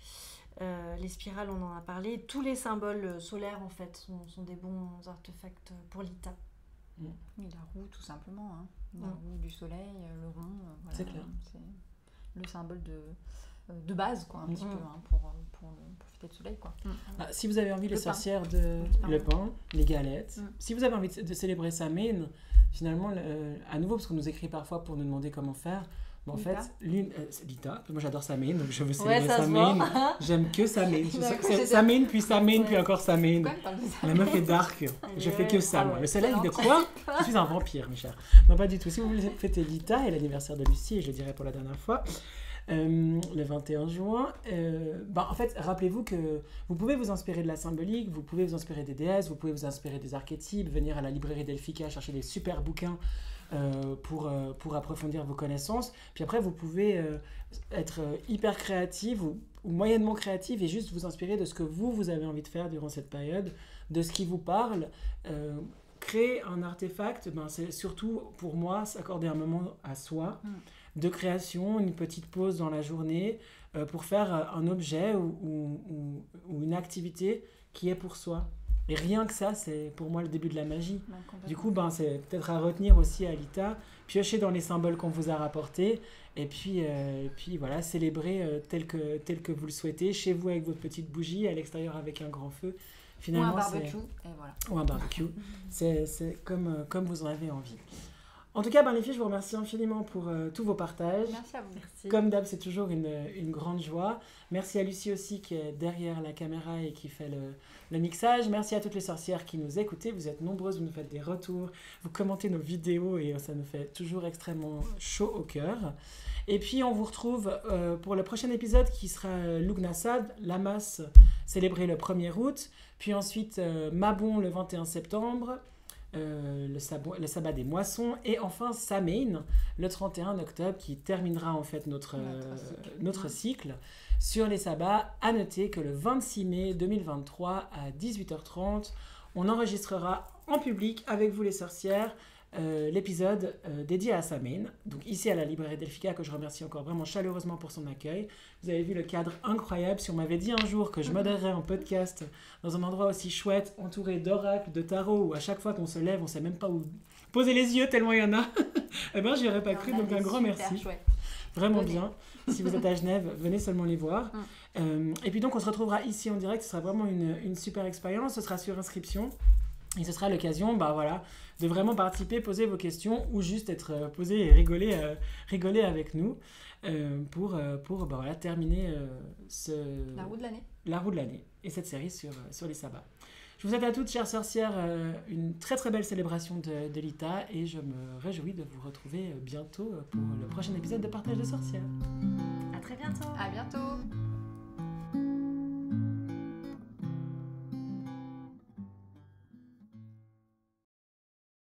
Euh, les spirales, on en a parlé. Tous les symboles solaires, en fait, sont, sont des bons artefacts pour l'I T A. Mmh. Et la roue, tout simplement. Hein. La mmh. roue du soleil, le rond. Voilà, c'est clair. C'est le symbole de, de base, quoi, un mmh. petit peu, hein, pour, pour le profiter de soleil, quoi. Mmh. Ah, si vous avez envie, les le sorcières, pain. de pain. le pain, les galettes, mmh. si vous avez envie de, de célébrer Samhain, finalement, le, à nouveau, parce qu'on nous écrit parfois pour nous demander comment faire, Bon, en fait, l'une, euh, c'est Lita. Moi, j'adore Samhain, donc je veux célébrer ouais, Samhain. J'aime que Samhain. Samhain, puis Samhain, ouais. puis encore Samhain. La meuf est dark. Je fais que ça, moi. Le soleil de quoi? Je suis un vampire, mes chers. Non, pas du tout. Si vous voulez fêter Lita et l'anniversaire de Lucie, et je le dirai pour la dernière fois, euh, le vingt et un juin, euh, bah, en fait, rappelez-vous que vous pouvez vous inspirer de la symbolique, vous pouvez vous inspirer des déesses, vous pouvez vous inspirer des archétypes, venir à la librairie Delphica chercher des super bouquins Euh, pour, euh, pour approfondir vos connaissances. Puis après, vous pouvez euh, être euh, hyper créative ou, ou moyennement créative et juste vous inspirer de ce que vous, vous avez envie de faire durant cette période, de ce qui vous parle. Euh, créer un artefact, ben, c'est surtout pour moi s'accorder un moment à soi mm. de création, une petite pause dans la journée euh, pour faire un objet ou, ou, ou, ou une activité qui est pour soi. Et rien que ça, c'est pour moi le début de la magie. Ouais, du coup, ben, c'est peut-être à retenir aussi à Lita, piocher dans les symboles qu'on vous a rapportés, et puis, euh, et puis voilà, célébrer euh, tel, que, tel que vous le souhaitez, chez vous avec votre petite bougie, à l'extérieur avec un grand feu. Finalement, ou un barbecue, et voilà. Ou un barbecue. c'est, c'est comme, euh, comme vous en avez envie. En tout cas, ben, les filles, je vous remercie infiniment pour euh, tous vos partages. Merci à vous. Merci. Comme d'hab, c'est toujours une, une grande joie. Merci à Lucie aussi qui est derrière la caméra et qui fait le, le mixage. Merci à toutes les sorcières qui nous écoutez. Vous êtes nombreuses, vous nous faites des retours, vous commentez nos vidéos et ça nous fait toujours extrêmement chaud au cœur. Et puis, on vous retrouve euh, pour le prochain épisode qui sera Lughnasadh, Lammas célébré le premier août. Puis ensuite, euh, Mabon le vingt et un septembre. Euh, le, sabo- le sabbat des moissons et enfin Samhain le trente et un octobre qui terminera en fait notre, notre, euh, cycle. notre cycle sur les sabbats. À noter que le vingt-six mai deux mille vingt-trois à dix-huit heures trente on enregistrera en public avec vous les sorcières euh, l'épisode euh, dédié à Samhain, donc ici à la librairie Delphica, que je remercie encore vraiment chaleureusement pour son accueil. Vous avez vu le cadre incroyable. Si on m'avait dit un jour que je modérerais un podcast dans un endroit aussi chouette, entouré d'oracles, de tarot, où à chaque fois qu'on se lève, on ne sait même pas où poser les yeux tellement il y en a, eh ben j'y aurais pas cru, donc un grand merci. Chouette. Vraiment venez. Bien. Si vous êtes à Genève, venez seulement les voir. Mm. Euh, et puis donc on se retrouvera ici en direct, ce sera vraiment une, une super expérience, ce sera sur inscription. Et ce sera l'occasion bah, voilà, de vraiment participer, poser vos questions ou juste être euh, posé et rigoler, euh, rigoler avec nous euh, pour, euh, pour bah, voilà, terminer euh, ce... la roue de l'année. La roue de l'année et cette série sur, euh, sur les sabbats. Je vous souhaite à toutes, chères sorcières, euh, une très très belle célébration de, de Lita et je me réjouis de vous retrouver bientôt pour le prochain épisode de Partage de sorcières. À très bientôt. À bientôt.